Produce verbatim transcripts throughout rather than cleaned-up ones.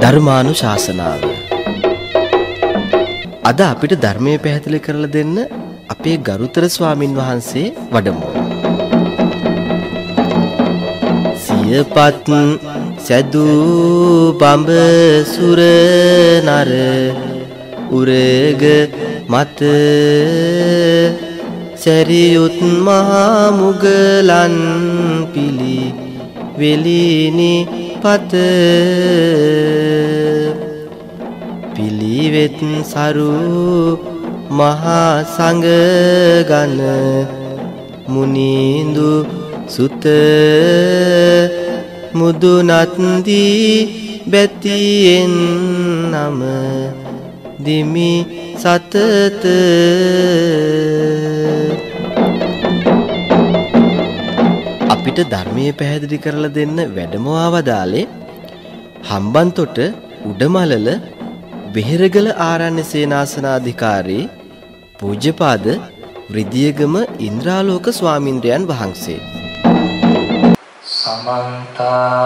ධර්මානුශාසනාව. අද අපිට ධර්මයේ පැහැදිලි කරලා දෙන්න අපේ ගරුතර ස්වාමින් වහන්සේ වඩමු. සියපත් සදු බඹ සුර නර උරග මත සරියුත් මහා මුගලන් පිලි වෙලිනි පත පිළිවෙත් සරු මහා සංඝ ගණ මුනිඳු සුත මුදුනත් දී බැතියෙන් නම දිමි සතත අපිට ධර්මයේ පැහැදිලි කරලා දෙන්න වැඩමවා වදාලේ හම්බන්තොට උඩමලල වෙහෙරගල ආරණ්‍ය සේනාසනාධිකාරී පූජ්‍යපාද වෘද්ධියගම ඉන්ද්‍රාලෝක ස්වාමින්ද්‍රයන් වහන්සේ. සමන්ත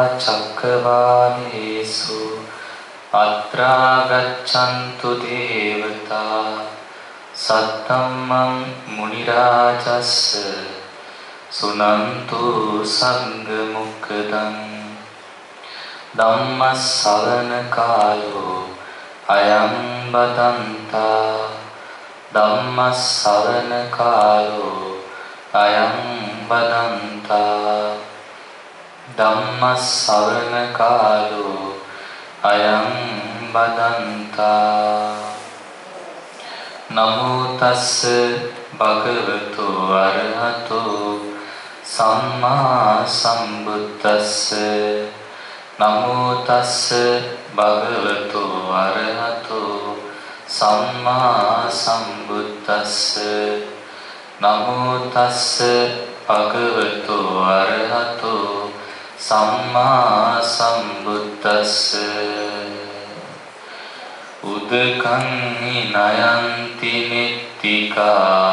චක්කවාලේසු අත්‍රා ගච්ඡන්තු දේවතා සත්තම්මං මුනි රාජස්ස සුනන්තු සංඝ මොක්ඛදං ධම්ම ශ්‍රවණ කාලෝ අයං බදන්තා ධම්ම ශ්‍රවණ කාලෝ අයං බදන්තා ධම්ම ශ්‍රවණ කාලෝ අයං බදන්තා නමෝ තස්ස භගවතු අරහතෝ සම්මා සම්බුද්දස්ස නමෝ තස්ස භගවතු අරහතෝ සම්මා සම්බුද්දස්ස නමෝ තස්ස භගවතු අරහතෝ සම්මා සම්බුද්දස්ස උදකං නයන්ති නිත්තිකා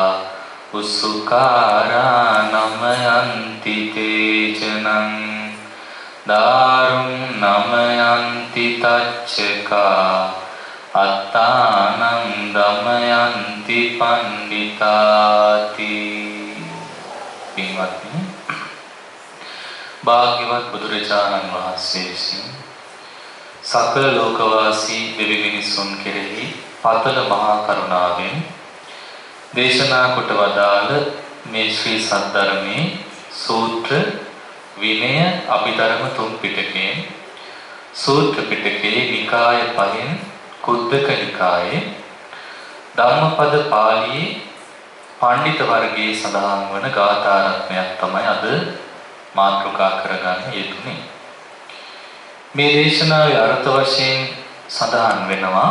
උසුකාරා නමයන්ති තේජනං දාරුං නමයන්ති තච්චකා අත්තානං දමයන්ති පණ්ඩිතාති. පින්වත්නි, භාග්‍යවත් බුදුරජාණන් වහන්සේ විසින් සකල ලෝකවාසී දෙවි මිනිසුන් කෙරෙහි පතල මහා කරුණාවෙන් දේශනා කොට වදාළ මේ ශ්‍රී සද්ධර්මයේ සූත්‍ර විනය අභිධර්ම තුන් පිටකයෙන් සූත්‍ර පිටකයේ නිකාය පහෙන් කුද්දක නිකායේ ධම්මපද පාළියේ පඬිත වර්ගයේ සඳහන් වන ගාථා රත්නයක් තමයි අද මාතෘකා කරගන්න යෙදුනේ. මේ දේශනාවේ අර්ථ වශයෙන් සඳහන් වෙනවා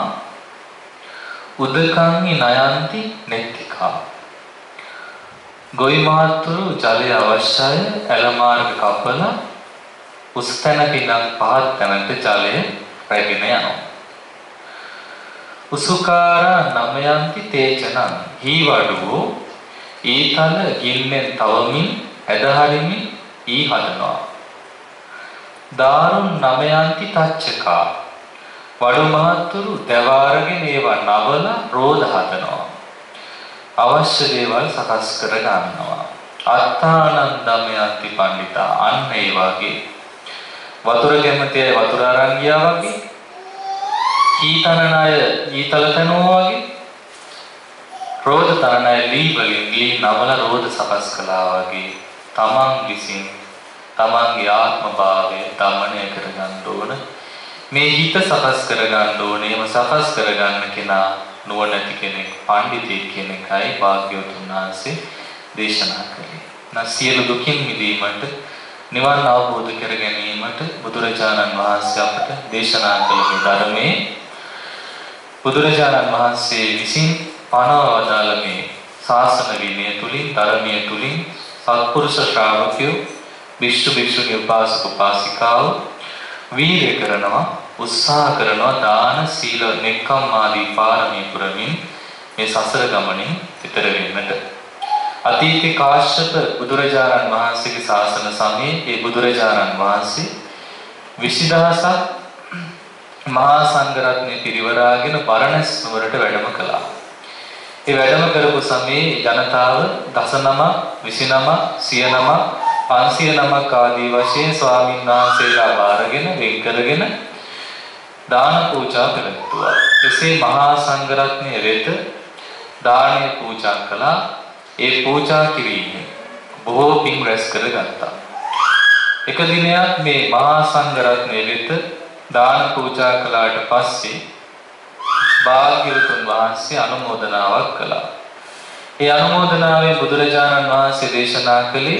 උදකංහි නයන්ති නෙත්තිකා. ගොවි මහත්තුරු ජලය අවශ්‍යය ඇල මාර්ග කපලා උස් තැනක ඉඳන් පහත් තැනට ජලය රැගෙන යනවා. උසුකාරා නමයන්ති තේජනං හීවඩුවෝ ඊතල ගිල්ලෙන් තවමින් ඇදහරිමින් ඊ හදනවා. දාරුන් නමයන්ති තච්චකා වඩු මහත්තුරු දැවාරගෙන ඒවා නවලා රෝධ හදනවා. අවශ්‍ය දේවල් සකස් කර ගන්නවා. අත්තානං දමයන්ති පණ්ඩිතා අන්න ඒ වගේ වතුර කැමතිය වතුර අරන් ගියා වගේ ඊතනන අය ඊතල තනවා වගේ රෝධ තරණ අය ලී වලින් ලී නවලා රෝධ සකස් කළා වගේ තමන් විසින් තමන්ගේ ආත්ම භාවය දමනය කර ගන්න ඕන. මේ හිත සකස් කර ගන්න ඕනේ. එම සකස් කර ගන්න කෙනා නුවණැති කෙනෙක්, පඬිතෙක් කෙනෙක්යි භාග්‍යවතුන් වහන්සේ දේශනා කළේ. නා සියලු දුකින් මිදීමට, නිවන් අවබෝධ කර ගැනීමට බුදුරජාණන් වහන්සේ අපට දේශනා කළ මේ ධර්මයේ බුදුරජාණන් වහන්සේ විසින් පනව වදාළ මේ ශාසන විනය තුලින්, ධර්මයේ තුලින් සත්පුරුෂ ශ්‍රාවකයෝ, විශ්ව විශ්වගේ උපාසක උපාසිකාව වීර්ය කරනවා, උත්සාහ කරනවා, දාන සීල නෙක්ඛම් ආදී පාරමී පුරමින් මේ සසර ගමනින් ඈතර වෙන්නට. අතීතේ කාශ්‍යප බුදුරජාණන් වහන්සේගේ ශාසන සමයේ ඒ බුදුරජාණන් වහන්සේ විසි දහසක් මහා සංඝරත්නය පිරිවරාගෙන බරණැස් නුවරට වැඩම කළා. ඒ වැඩම කරපු සමයේ ජනතාව දසනම, විසිනම, සියනම, පන්සිය නමක් ආදී වශයෙන් ස්වාමීන් වහන්සේලා බාරගෙන වෙන් කරගෙන දාන පූජා කළා. එසේ මහා සංඝරත්නය වෙත දානීය පූජා කළා. ඒ පූජා කිරීමෙන් බොහෝ පින් රැස් කරගත්තා. එක දිනයක් මේ මහා සංඝරත්නය වෙත දාන පූජා කළාට පස්සේ භාග්‍යවතුන් වහන්සේ අනුමෝදනාවක් කළා. ඒ අනුමෝදනාවේ බුදුරජාණන් වහන්සේ දේශනා කළේ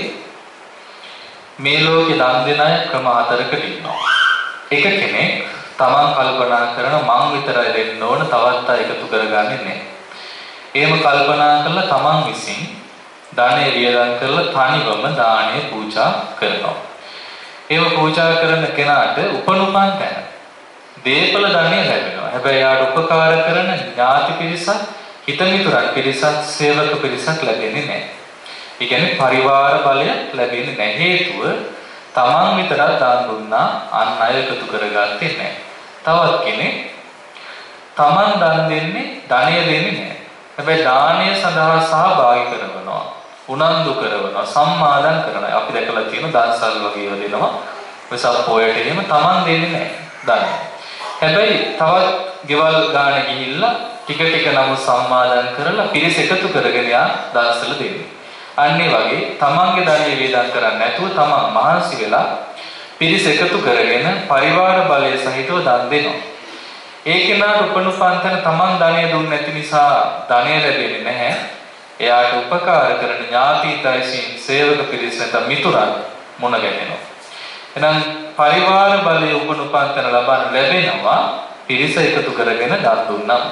මේ ලෝකේ දන් දෙන අය ක්‍රම හතරකට ඉන්නවා. එක කෙනෙක් තමන් කල්පනා කරන මං විතරයි දෙන්න ඕන, තවත් අය එකතු කරගන්නේ නැහැ. එහෙම කල්පනා කරලා තමන් විසින් ධනෙ වියදම් කරලා තනිවම දාණය පූජා කරනවා. එහෙම පූජා කරන කෙනාට උපනුපන් තැන දීපල ධනෙ ලැබෙනවා. හැබැයි යාට උපකාර කරන ඥාති පිරිසක්, හිතමිතුරන් පිරිසක්, සේවක පිරිසක් ලැබෙන්නේ නැහැ. ඒ කියන්නේ පරිවාර බලය ලැබෙන්නේ නැහැ. හේතුව තමන් විතරක් දාන දුන්නා, අන් අය එකතු කරගත්තේ නැහැ. තවත් කෙනෙක් තමන් දන් දෙන්නේ ධනෙ දෙන්නේ නැහැ. හැබැයි දානය සඳහා සහභාගී කරනවා, උනන්දු කරනවා, සම්මාදම් කරනවා. අපි දැකලා තියෙන දන්සල් වගේ ඒවා දෙනවා. වෙසක් පොයට එහෙම තමන් දෙන්නේ නැහැ ධනෙ. හැබැයි තවත් ගෙවල් ගාන ගිහිල්ලා ටික ටික නම් සම්මාදම් කරලා පිරිස එකතු කරගෙන යා දන්සල දෙන්නේ. අන්නේ වගේ තමන්ගේ ධනෙ වේදම් කරන්නේ නැතුව තමන් මහන්සි වෙලා පිරිස එකතු කරගෙන පරිවාර බලය සහිතව දන් දෙනවා. ඒ කෙනාට උපනුපන්තන තමන් ධනෙ දුන්නේ නැති නිසා ධනෙ ලැබෙන්නේ නැහැ. එයාට උපකාර කරන ඥාතියිතයිසින් සේවක පිරිස නැත්නම් මිතුරන් මුණ ගැහෙනවා. එහෙනම් පරිවාර බලය උපනුපන්තන ලබන්න ලැබෙනවා පිරිස එකතු කරගෙන දන් දුන්නා.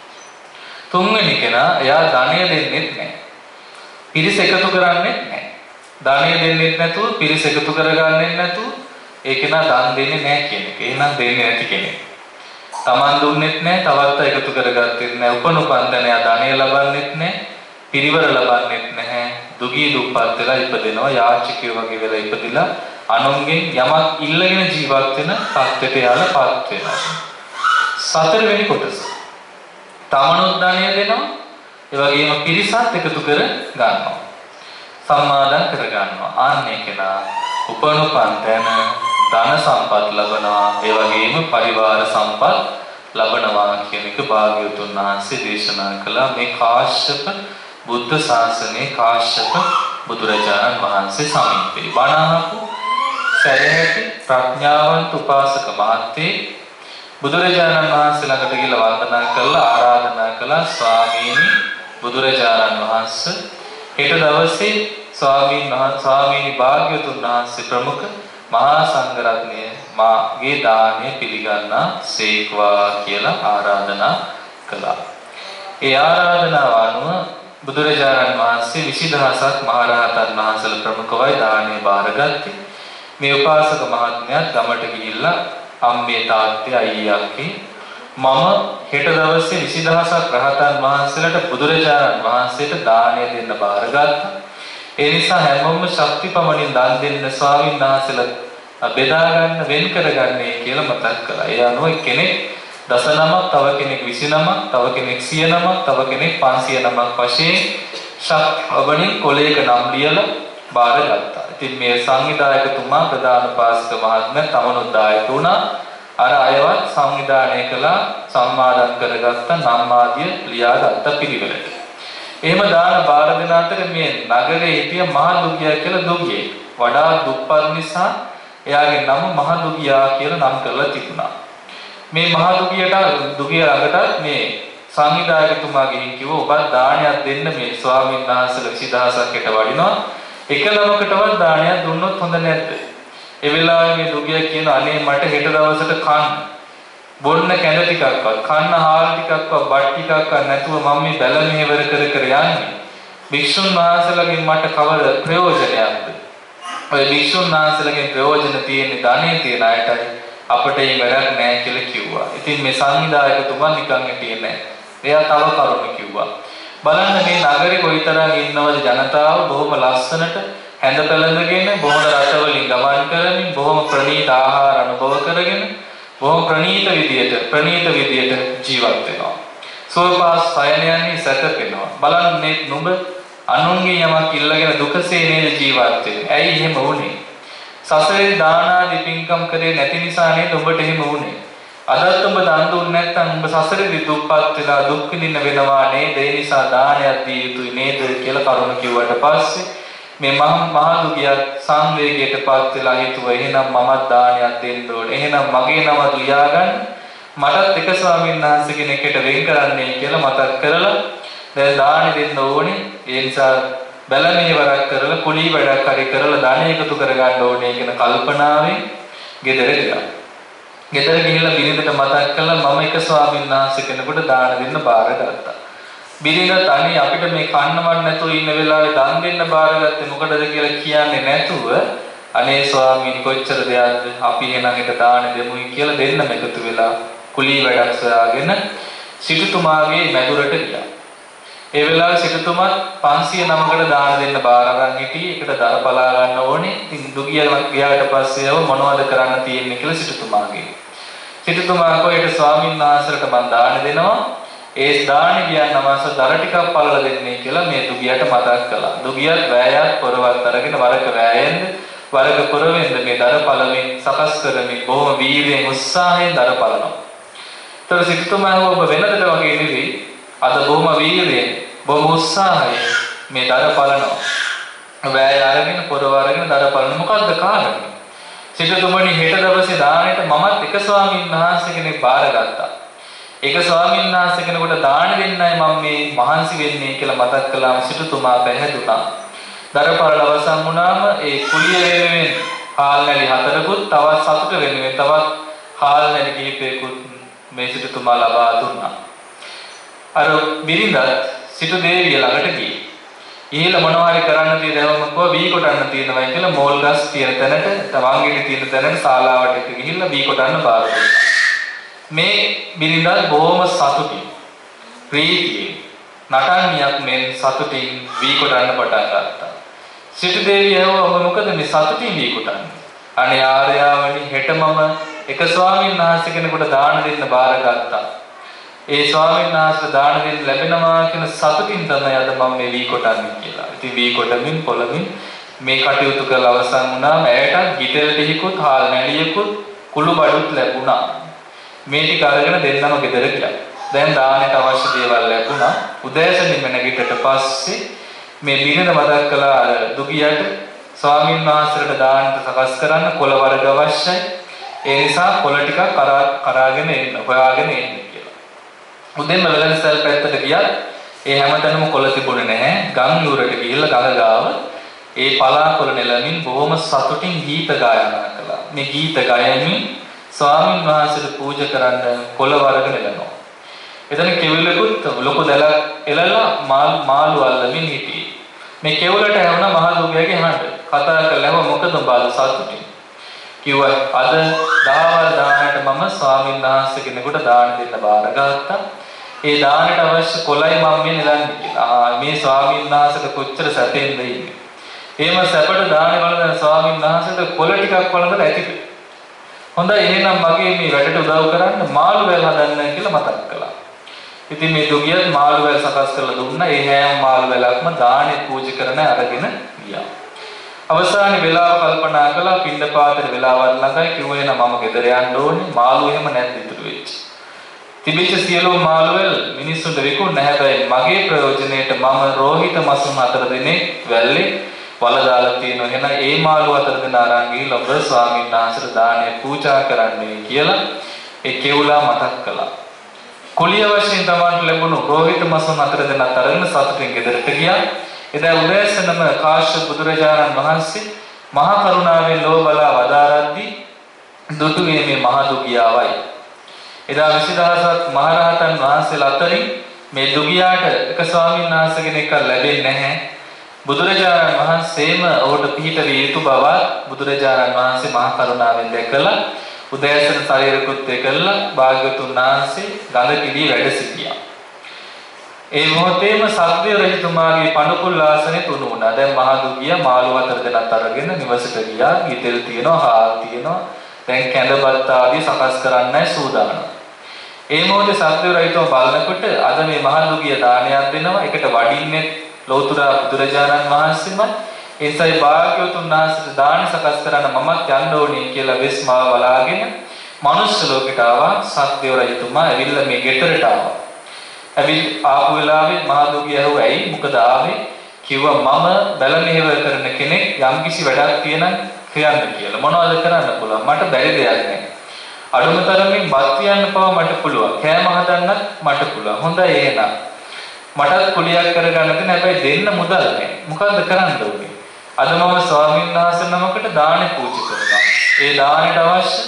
තුන්වෙනි කෙනා එයා ධනෙ දෙන්නේ නැහැ. පිරිස එකතු කරන්නේ නැහැ. ධනෙ දෙන්නේ නැතුව පිරිස එකතු කරගන්නේ නැතුව ඒ කෙනා දන් දෙන්නේ නැහැ කියන එක. එහෙනම් දෙන්නේ නැති කෙනෙක්. තමන් දුන්නෙත් නැහැ, තවත් අය එකතු කරගත්තෙත් නැහැ. උපනුපන්තන එයා ධනෙ ලබන්නෙත් නැහැ, පිරිවර ලබන්නෙත් නැහැ. දුගී දුප්පත් වෙලා ඉපදෙනවා, යාචකයෝ වගේ වෙලා ඉපදිලා අනුන්ගෙන් යමක් ඉල්ලගෙන ජීවත් වෙන තත්ත්වයට යාලපත් වෙනවා. සතරවෙනි කොටස තමනුත් ධනෙ දෙනවා, ඒ වගේම පිරිසත් එකතු කර ගන්නවා, සම්මාදම් කර ගන්නවා. ආන්නේ කෙනා උපනුපන්තන ධන සම්පත් ලබනවා, ඒ වගේම පරිවාර සම්පත් ලබනවා කියන එක භාග්‍යවතුන් වහන්සේ දේශනා කළා. මේ කාශ්‍යප බුද්ධ ශාසනයේ කාශ්‍යප බුදුරජාණන් වහන්සේ සමීපේ වණහපු සැරහැටි ප්‍රඥාවන්ත උපාසක මහත්තේ බුදුරජාණන් වහන්සේ ළඟට ගිහිල්ලා වන්දනා කළා, ආරාධනා කළා, ස්වාමීනි බුදුරජාණන් වහන්සේ හෙට දවසේ ස්වාමීන් වහන්සේ ස්වාමීනි භාග්‍යවතුන් වහන්සේ ප්‍රමුඛ මහා සංඝරත්නය මාගේ දානය පිළිගන්නා සේක්වා කියලා ආරාධනා කළා. ඒ ආරාධනාව අනුව බුදුරජාණන් වහන්සේ විසි දහසක් මහරහතන් වහන්සේලා ප්‍රමුඛවයි දානය බාරගත්තේ. මේ උපාසක මහත්මයාත් ගමට ගිහිල්ලා අම්මේ තාත්තේ අයියාගේ මම හෙට දවසේ විසි දහසක් රහතන් වහන්සේලාට බුදුරජාණන් වහන්සේට දානය දෙන්න බාරගත්තා. ඒ නිසා හැමෝම ශක්තිපමණින් දන් දෙන්න ස්වාමීන් වහන්සේලා බෙදා ගන්න වෙන් කරගන්නේ කියලා මතක් කළා. ඒ අනුව කෙනෙක් දසනමක්, තව කෙනෙක් විසිනමක්, තව කෙනෙක් සියනමක්, තව කෙනෙක් පන්සිය නමක් වශයෙන් ශක්තිපමණින් කොලයක නම් ලියලා බාරගත්තා. ඉතින් මේ සංවිධායකතුමා ප්‍රධාන පාසක මහත්මයා තමනුත් දායක වුණා. අර අයවත් සංවිධානය කළා, සම්මාදම් කරගත්ත නම් ආදිය ලියාගත්ත පිළිවෙලට. එහෙම දාන බාර දෙන අතර මේ නගරේ හිටිය මහ දුගියා කියලා දුගියෙක්. වඩා දුප්පත් නිසා එයාගේ නම මහ දුගියා කියලා නම් කරලා තිබුණා. මේ මහ දුගියට දුගියා ළඟට මේ සංවිධායකතුමා ගිහින් කිව්වා ඔබත් දානයක් දෙන්න මේ ස්වාමීන් වහන්සේලා විසි දහසක් කට වඩිනවා. එක ළමකටවත් දානයක් දුන්නොත් හොඳ නැද්ද? ඒ වෙලාවේ මේ දුගියා කියන අනේ මට හෙට දවසට කන්න බොන්න කැඳ ටිකක්වත්, කන්න හාල් ටිකක්වත්, බත් ටිකක්වත් නැතුව මම මේ බැල මෙහෙවර කර කර යන්නේ. භික්ෂුන් වහන්සේලාගෙන් මට කවර ප්‍රයෝජනයක්ද? ඔය භික්ෂුන් වහන්සේලාගෙන් ප්‍රයෝජන තියෙන්නේ ධනෙ තියන අයටයි. අපිට ඒ වැඩක් නැහැ කියලා කිව්වා. ඉතින් මේ සංවිධායකතුමා නිකන් හිටියේ නැහැ. එයා තව කරුණු කිව්වා. බලන්න මේ නගරේ කොයිතරම් ඉන්නවද ජනතාව බොහොම ලස්සනට හැඳ පැළඳගෙන, බොහොම රටවලින් ගමන් කරමින්, බොහොම ප්‍රණීත ආහාර අනුභව කරගෙන බොහොම ප්‍රණීත විදියට ප්‍රණීත විදියට ජීවත් වෙනවා. සෝපාස් සයනයන්හි සැතපෙනවා. බලන්නේ නුඹ අනුන්ගේ යමක් ඉල්ලගෙන දුකසේ නේද ජීවත් වෙන්නේ. ඇයි එහෙම වුනේ? සසරේ දාන ආදී පින්කම් කරේ නැති නිසා නේද ඔබට එහෙම වුනේ. අදත් ඔබ දන් දුන්නේ නැත්නම් ඔබ සසරේදී දුක්පත් වෙලා දුක් විඳින්න වෙනවා නේද? ඒ නිසා දානයක් දිය යුතුයි නේද කියලා කරුණ කිව්වට පස්සේ මේ මහ මහදුගියත් සංවේගයටපත් වෙලා හිතුවා එහෙනම් මමත් දානයක් දෙන්න ඕනේ. එහෙනම් මගේ නම ලියාගන්න මටත් එක ස්වාමීන් වහන්සේ කෙනෙක්ට වෙන් කරන්නයි කියලා මතක් කරලා දැන් දානි දෙන්න ඕනේ. ඒ නිසා බැලමේ වරක් කරලා කුලී වැඩක් හරි කරලා දාන එකතු කරගන්න ඕනේ කියන කල්පනාවෙන් ගෙදර ගියා. ගෙදර ගිහිල්ලා බිරිඳට මතක් කළා මම එක ස්වාමීන් වහන්සේ කෙනෙකුට දාන දෙන්න බාරගත්තා. බිරිඳ තනි අපිට මේ කන්නවත් නැතුව ඉන්න වෙලාවේ දන් දෙන්න බාරගත්තේ මොකටද කියලා කියන්නේ නැතුව අනේ ස්වාමීන් කොච්චර දෙයක්ද අපි එහෙනම් එක දාන දෙමුයි කියලා දෙන්නම එකතු වෙලා කුලී වැඩක් සොයාගෙන සිටුතුමාගේ මැදුරට ගියා. ඒ වෙලාවේ සිටුතුමා පන්සිය නමකට දාන දෙන්න බාර අරන් හිටියේ. ඒකට දර බලා ගන්න ඕනේ. ඉතින් දුගියලක් ගියාට පස්සේ යව මොනවද කරන්න තියෙන්නේ කියලා සිටුතුමාගේ. සිටුතුමා කොහෙට ස්වාමීන් වහන්සේට මම දාන දෙනවා. ඒ දාන ගියන් නමස දර ටිකක් පළල දෙන්නේ කියලා මේ දුගියට මතක් කළා. දුගියත් වෑයක් පොරවත් අරගෙන වරක වෑයෙන්ද වරක පොරවෙන්ද මේ දර පළමින් සකස් කරමින් බොහොම වීර්යයෙන් උත්සාහයෙන් දර පළනවා. ඒතර සිටුතුමා ඔබ වෙනදට වගේ නෙවෙයි අද බොහොම වීර්යයෙන් බොහොම උත්සාහයෙන් මේ දර පළනවා. වෑය අරගෙන පොරව අරගෙන දර පළන මොකද්ද කාරණේ? සිටුතුමනි හෙට දවසේ දානෙට මමත් එක ස්වාමීන් වහන්සේ කෙනෙක් බාරගත්තා. එක ස්වාමීන් වහන්සේ කෙනෙකුට දාන දෙන්නයි මම මේ මහන්සි වෙන්නේ කියලා මතක් කළාම සිටුතුමා පැහැදුනා. දරපරල අවසන් වුණාම ඒ කුලිය වෙනුවෙන් හාල් නැලි හතරකුත් තවත් සතුට වෙනුවෙන් තවත් හාල් නැලි කිහිපයකුත් මේ සිටුතුමා ලබා දුන්නා. අර බිරිඳත් සිටු දේවිය ළඟට ගියේ. ඊළ මොනවා හරි කරන්න තියෙනවම කො බී කොටන්න තියෙනවා කියලා මෝල් ගස් තියෙන තැනට තවංගෙඩි තියෙන තැනට ශාලාවට ගිහිල්ලා බී කොටන්න බාර දුන්නා. මේ බිරිඳත් බොහොම සතුටින් ප්‍රීතියෙන් නටන්නයක් මෙන් සතුටින් වී කොටන්න පටන් ගත්තා. සිටු දේවිය ඔබ මොකද මේ සතුටින් වී කොටන්නේ? අනේ ආර්යාවනි හෙට මම එක ස්වාමීන් වහන්සේ කෙනෙකුට දාන දෙන්න බාරගත්තා. ඒ ස්වාමීන් වහන්සේට දාන දෙන්න ලැබෙනවා කියන සතුටින් තමයි අද මම මේ වී කොටන්නේ කියලා. ඉතින් වී කොටමින් පොළමින් මේ කටයුතු කරලා අවසන් වුණාම ඇයට ගිතෙල් ටිකකුත් හාල් නැලියකුත් කුළු බඩුත් ලැබුණා. මේ ටික අරගෙන දෙන්නම ගෙදර ගියා. දැන් දානෙට අවශ්‍ය දේවල් ලැබුණා. උදෑසනින්ම නැගිටට පස්සේ මේ බිරිඳ මතක් කළා අර දුගියට ස්වාමීන් වහන්සේට දානට සකස් කරන්න කොළ වර්ග අවශ්‍යයි. ඒ නිසා කොළ ටිකක් කරා කරාගෙන එන්න හොයාගෙන එන්න කියලා. උදේම වෙලන්සල් පැත්තට ගියා. ඒ හැමතැනම කොළ තිබුණේ නැහැ. ගම් නුවරට ගිහිල්ලා ගඟ ගාව ඒ පලාකොළ නෙලමින් බොහොම සතුටින් ගීත ගායනා කළා. මේ ගීත ගායමින් ස්වාමීන් වහන්සේට පූජා කරන්න කොළ වර්ග නෙලනවා. එතන කෙවිලකුත් ලොකු දැලක් එලලා මාළු මාළු අල්ලමින් හිටියේ. මේ කෙවලට හැවුණා මහ දුගියගේ හඬ. කතා කළාම මොකද බාල සතුටින්. කිව්වා අද දහවල් දානට මම ස්වාමීන් වහන්සේ කෙනෙකුට දාන දෙන්න බාරගත්තා. ඒ දානට අවශ්‍ය කොළයි මම මේ නෙලන්නේ කියලා. ආ මේ ස්වාමීන් වහන්සේට කොච්චර සැපෙන්ද ඉන්නේ. එහෙම සැපට දාන වලදන ස්වාමීන් වහන්සේට කොළ ටිකක් වළඳලා ඇතිද? හොඳයි එහෙනම් මගේ මේ වැඩට උදව් කරන්න මාළු වැල් හදන්න කියලා මතක් කළා. ඉතින් මේ දුගියත් මාළු වැල් සකස් කරලා දුන්නා. ඒ හැම මාළු වැලක්ම දානෙ පූජා කරන අරගෙන ගියා. අවසානයේ වෙලාව කල්පනා කළා පින්ඩපාතේ වෙලාවක් ළඟයි කිව්වා එන මම ගෙදර යන්න ඕනේ. මාළු එහෙම නැද්ද ඉතුරු වෙච්ච. තිබිච්ච සියලුම මාළු වැල් මිනිස්සුන්ට විකුණ නැහැ. මගේ ප්‍රයෝජනෙට මම රෝහිත මසුන් හතර දෙනෙක් වැල්ලේ වල දාලා තියෙනවා. එහෙනම් ඒ මාළු හතර දෙනා අරන් ගිහිල්ලා ඔබ ස්වාමීන් වහන්සේට දානෙ පූජා කරන්නයි කියලා ඒ කෙවුලා මතක් කළා. කුලිය වශයෙන් තමන්ට ලැබුණු රෝහිත මසුන් හතර දෙනා තරගෙන සතුටින් ගෙදරට ගියා. එදා උදෑසනම කාශ්‍යප බුදුරජාණන් වහන්සේ මහා කරුණාවෙන් ලෝ බලා වදාරද්දී දුටුවේ මේ මහ දුගියාවයි. එදා විසි දහසක් මහරහතන් වහන්සේලා අතරින් මේ දුගියාට එක ස්වාමීන් වහන්සේ කෙනෙක් ලැබෙන්නේ නැහැ. බුදුරජාණන් වහන්සේම ඔහුට පිහිට විය යුතු බව බුදුරජාණන් වහන්සේ මහා කරුණාවෙන් දැකලා උදෑසන ශරීරකුත් එක්කලා භාග්‍යවතුන් වහන්සේ ගඟ කිදී වැඩ සිටියා. ඒ මොහොතේම සත්‍ය රජතුමාගේ පණුකුල් ආසනේ තුණු වුණා. දැන් මහ දුගිය මාළු හතර දෙනත් අරගෙන නිවසට ගියා. ගිතෙල් තියනවා, හාල් තියනවා, දැන් කැඳපත් ආදී සකස් කරන්නයි සූදානම්. ඒ මොහොතේ සත්‍ය රහිතව බලනකොට අද මේ මහදුගිය දානයක් දෙනවා. ඒකට වඩින්නේ ලෞතර බුදුරජාණන් වහන්සේමයි. ඒසයි භාග්‍යවතුන් වහන්සේට දාන සකස් කරන්න මමත් යන්න ඕනේ කියලා වෙස්මාව බලාගෙන මනුෂ්‍ය ලෝකයට ආවා. සත්‍ය රහිතුමා ඇවිල්ලා මේ ගෙදරට ආවා. ඇවිත් ආපු වෙලාවේ මහදුගිය ඇහුවා ඇයි මොකද ආවේ? කිව්වා මම බැල මෙහෙව කරන කෙනෙක් යම්කිසි වැඩක් තියෙනම් කියන්න කියලා. මොනවද කරන්න පුළුවන්? මට බැරි දෙයක් නැහැ. අඩුම තරමින් බත් කියන්න පව මට පුළුවන්. කෑම හදන්නත් මට පුළුවන්. හොඳයි එහෙනම්. මටත් කුලියක් කරගන්න තියෙන හැබැයි දෙන්න මුදල් නැහැ. මොකද්ද කරන්න ඕනේ? අද මම ස්වාමීන් වහන්සේ නමකට දාන පූජා කරනවා. ඒ දානෙට අවශ්‍ය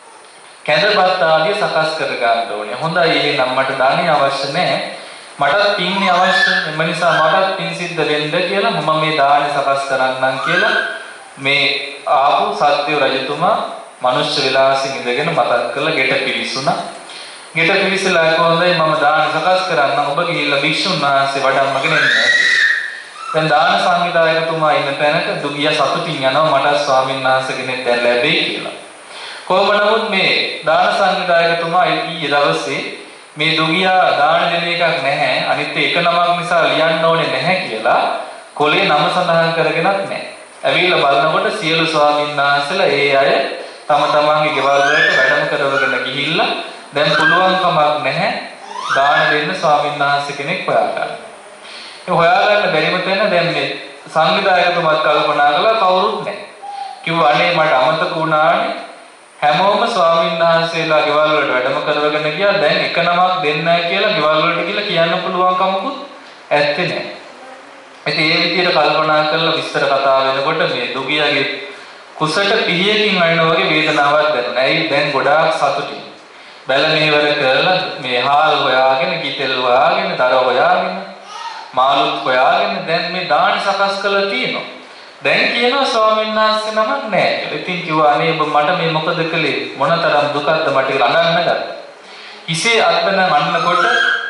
කැඳපත් ආදිය සකස් කර ගන්න ඕනේ. හොඳයි එහෙනම් මට දානෙ අවශ්‍ය නැහැ. මටත් පින්නේ අවශ්‍ය. එම නිසා මටත් පින් සිද්ධ වෙන්න කියලා මම මේ දානෙ සකස් කරන්නම් කියලා මේ ආපු සත්‍ය රජතුමා මනුෂ්‍ය විලාසින් ඉඳගෙන මතක් කරලා ගෙට පිවිසුණා. ගෙට පිවිසලා කොහොමදයි මම දාන සකස් කරන්න ඔබ ගිහිල්ලා භික්ෂුන් වහන්සේ වඩම්මගෙන එන්න. දැන් දාන සංවිධායකතුමා ඉන්න තැනක දුගිය සතුටින් යනවා මට ස්වාමීන් වහන්සේ කෙනෙක් දැන් ලැබෙයි කියලා. කොහොම නමුත් මේ දාන සංවිධායකතුමා ඊයේ දවසේ මේ දුගියා දාන දෙන එකක් නැහැ. අනිත් එක නමක් නිසා ලියන්න ඕනේ නැහැ කියලා කොලේ නම සඳහන් කරගෙනත් නැහැ. ඇවිල්ලා බලනකොට සියලු ස්වාමීන් වහන්සේලා ඒ අය තම තමන්ගේ ගෙවල් වලට වැඩම කරවගෙන ගිහිල්ලා දැන් පුළුවන් කමක් නැහැ දාන දෙන්න ස්වාමීන් වහන්සේ කෙනෙක් හොයාගන්න. ඒ හොයාගන්න බැරිම තැන දැන් මේ සංවිධායකතුමත් කල්පනා කළා කවුරුත් නැහැ. කිව්වා අනේ මට අමතක වුණානේ හැමෝම ස්වාමීන් වහන්සේලා ගෙවල් වලට වැඩම කරවගෙන ගියා. දැන් එක නමක් දෙන්නයි කියලා ගෙවල් වලට ගිහලා කියන්න පුළුවන් කමකුත් ඇත්තේ නැහැ. ඉතින් ඒ විදිහට කල්පනා කරලා විස්තර කතා වෙනකොට මේ දුගියගේ කුසට පිහියකින් වයින්නා වගේ වේදනාවක් දැනුණා. ඒයි දැන් ගොඩාක් සතුටින්. බැල මෙහෙවර කරලා මේ හාල් හොයාගෙන, ගිතෙල් හොයාගෙන, දර හොයාගෙන, මාළුත් හොයාගෙන දැන් මේ දාන සකස් කරලා තියෙනවා. දැන් කියනවා ස්වාමීන් වහන්සේ නමක් නැහැ කියලා. ඉතින් කිව්වා අනේ ඔබ මට මේ මොකද කළේ? මොනතරම් දුකක්ද මට කියලා අඬන්න ගත්තා. හිසේ අත්බන අඬනකොට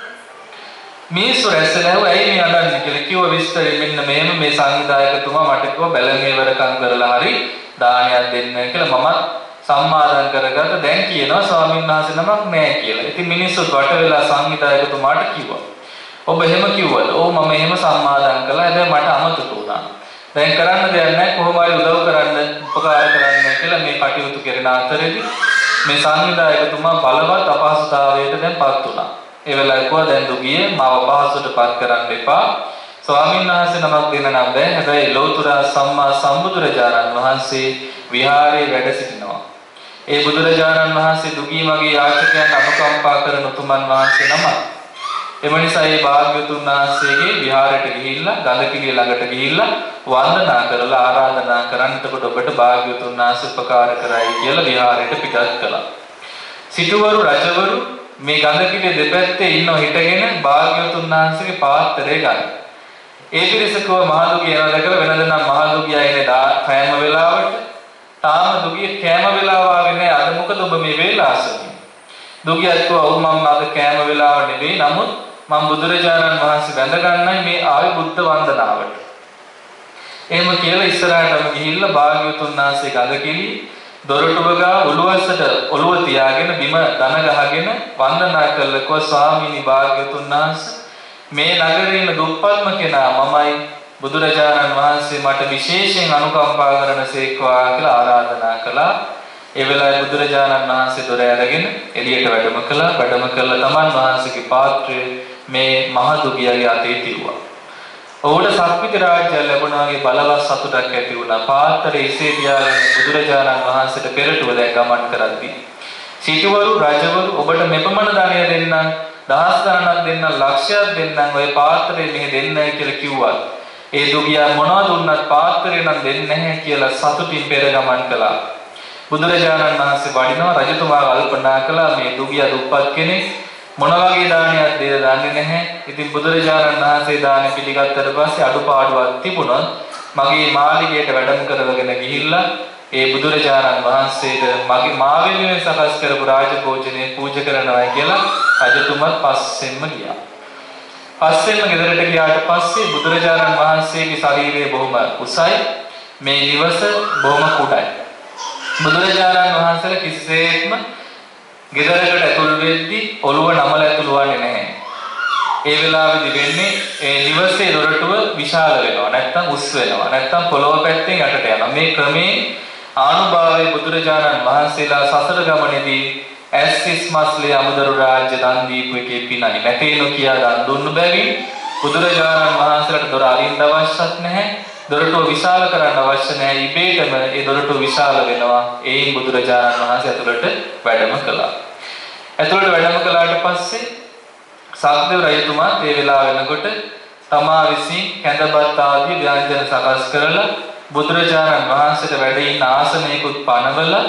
මිනිස්සු රැස්ලා ඇයි මේ අඬන්නේ කියලා කිව්ව විස්තරෙ මෙන්න මේම මේ සංවිධායකතුමා මට කිව්වා බැල මෙහෙවරකම් කරලා හරි දානයක් දෙන්න කියලා මමත් සම්මාදම් කරගත්ත. දැන් කියනවා ස්වාමීන් වහන්සේ නමක් නැහැ කියලා. ඉතින් මිනිස්සුත් වට වෙලා සංවිධායකතුමාට කිව්වා. ඔබ එහෙම කිව්වද? ඔව් මම එහෙම සම්මාදම් කළා. හැබැයි මට අමතක වුණා. දැන් කරන්න දෙයක් නැහැ. කොහොම හරි උදව් කරන්න, උපකාර කරන්න කියලා මේ කටයුතු කරන අතරේදී මේ සංවිධායකතුමා බලවත් අපහසුතාවයට දැන්පත් වුණා. ඒ වෙලාවේ කොහොමද දැන් දුගියේ මාව අපහසුතාවටපත් කරන්න එපා. ස්වාමීන් වහන්සේ නමක් දෙන්න නම් බෑ. හැබැයි ලෞතර සම්මා සම්බුදුරජාණන් වහන්සේ විහාරයේ වැඩ සිටිනවා. ඒ බුදුරජාණන් වහන්සේ දුගී මගේ යාචකයන් අනුකම්පා කරන උතුමන් වහන්සේ නමක්. එම නිසා මේ භාග්‍යවතුන් වහන්සේගේ විහාරයට ගිහිල්ලා ගඳකිලිය ළඟට ගිහිල්ලා වන්දනා කරලා ආරාධනා කරන් එතකොට ඔබට භාග්‍යවතුන් වහන්සේ උපකාර කරයි කියලා විහාරයට පිටත් කළා. සිටුවරු රජවරු මේ ගඳකිලිය දෙපැත්තේ ඉන්නව හිටගෙන භාග්‍යවතුන් වහන්සේගේ පාත්‍රය ගන්න. ඒ පිරිසකව මහදුගිය යනවා දැකලා වෙනද නම් මහදුගිය ආයේ කෑම වෙලාවට තාම දුගිය කෑම වෙලාව ආවේ නැහැ. අද මොකද ඔබ මේ වේලාසනේ? දුගියත් කිව්වා ඔව් මම අද කෑම වෙලාව නෙවෙයි. නමුත් මම බුදුරජාණන් වහන්සේ වැඳ ගන්නයි මේ ආවේ බුද්ධ වන්දනාවට. එහෙම කියලා ඉස්සරහටම ගිහිල්ලා භාග්‍යවතුන් වහන්සේ ගඳකිලි දොරටුව ගා ඔළුවසට ඔළුව තියාගෙන බිම දන ගහගෙන වන්දනා කළා. කෝ ස්වාමීනි භාග්‍යවතුන් වහන්සේ මේ නගරේ ඉන්න දුප්පත්ම කෙනා මමයි. බුදුරජාණන් වහන්සේ මට විශේෂයෙන් අනුකම්පා කරනසේක්වා කියලා ආරාධනා කළා. ඒ වෙලාවේ බුදුරජාණන් වහන්සේ දොර ඇරගෙන එළියට වැඩම කළා. වැඩම කළා තමන් වහන්සේගේ පාත්‍රය මේ මහදුගියගේ අතේ තියුවා. ඔහුට සක්විති රාජ්‍යය ලැබුණාගේ බලවත් සතුටක් ඇති වුණා. පාත්‍රයේ ඉසේ තියාගෙන බුදුරජාණන් වහන්සේට පෙරටුව දැන් ගමන් කරද්දී සිටුවරු රජවරු ඔබට මෙපමණ ධනය දෙන්නම්, දහස් ගණනක් දෙන්නම්, ලක්ෂයක් දෙන්නම් ඔය පාත්‍රය මෙහෙ දෙන්නයි කියලා කිව්වා. ඒ දුගියා මොනවද දුන්නත් පාත්‍රය නම් දෙන්නේ නැහැ කියලා සතුටින් පෙර ගමන් කළා. බුදුරජාණන් වහන්සේ වඩිනවා. රජතුමා කල්පනා කළා මේ දුගියා දුප්පත් කෙනෙක් මොන වගේ දානයක් දෙද දන්නේ නැහැ. ඉතින් බුදුරජාණන් වහන්සේ දාන පිළිගත්තට පස්සේ අඩුපාඩුවක් තිබුණොත් මගේ මාළිගයට වැඩම කරවගෙන ගිහිල්ලා ඒ බුදුරජාණන් වහන්සේට මගේ මා වෙනුවෙන් සකස් කරපු රාජභෝජනය පූජා කරනවා කියලා රජතුමත් පස්සෙන්ම ගියා. පස්සෙන්ම ගෙදරට ගියාට පස්සේ බුදුරජාණන් වහන්සේගේ ශරීරය බොහොම උසයි. මේ නිවස බොහොම කුඩයි. බුදුරජාණන් වහන්සේලා කිසිසේත්ම ගෙදරකට ඇතුල් වෙද්දී ඔළුව නමල ඇතුළු වන්නේ නැහැ. ඒ වෙලාවේදී වෙන්නේ ඒ නිවසේ දොරටුව විශාල වෙනවා. නැත්තම් උස් වෙනවා. නැත්තම් පොළොව පැත්තෙන් යටට යනවා. මේ ක්‍රමේ ආනුභාවයේ බුදුරජාණන් වහන්සේලා සසර ගමනේදී ඇස්සිස් මස්ලේ අමුදරු රාජ්‍ය දන් දීපු එකේ පිනයි. නැතේනෝ කියා දන් දුන්නු බැවින් බුදුරජාණන් වහන්සේලාට දොර අරින්න අවශ්‍යත් නැහැ. දොරටුව විශාල කරන්න අවශ්‍ය නැහැ. ඉබේටම ඒ දොරටුව විශාල වෙනවා. ඒයින් බුදුරජාණන් වහන්සේ ඇතුළට වැඩම කළා. ඇතුළට වැඩම කළාට පස්සේ සක්දේව රජතුමා මේ වෙලාව වෙනකොට තමා විසින් කැඳපත් ආදී ව්‍යංජන සකස් කරලා බුදුරජාණන් වහන්සේට වැඩ ඉන්න ආසනයකුත් පනවලා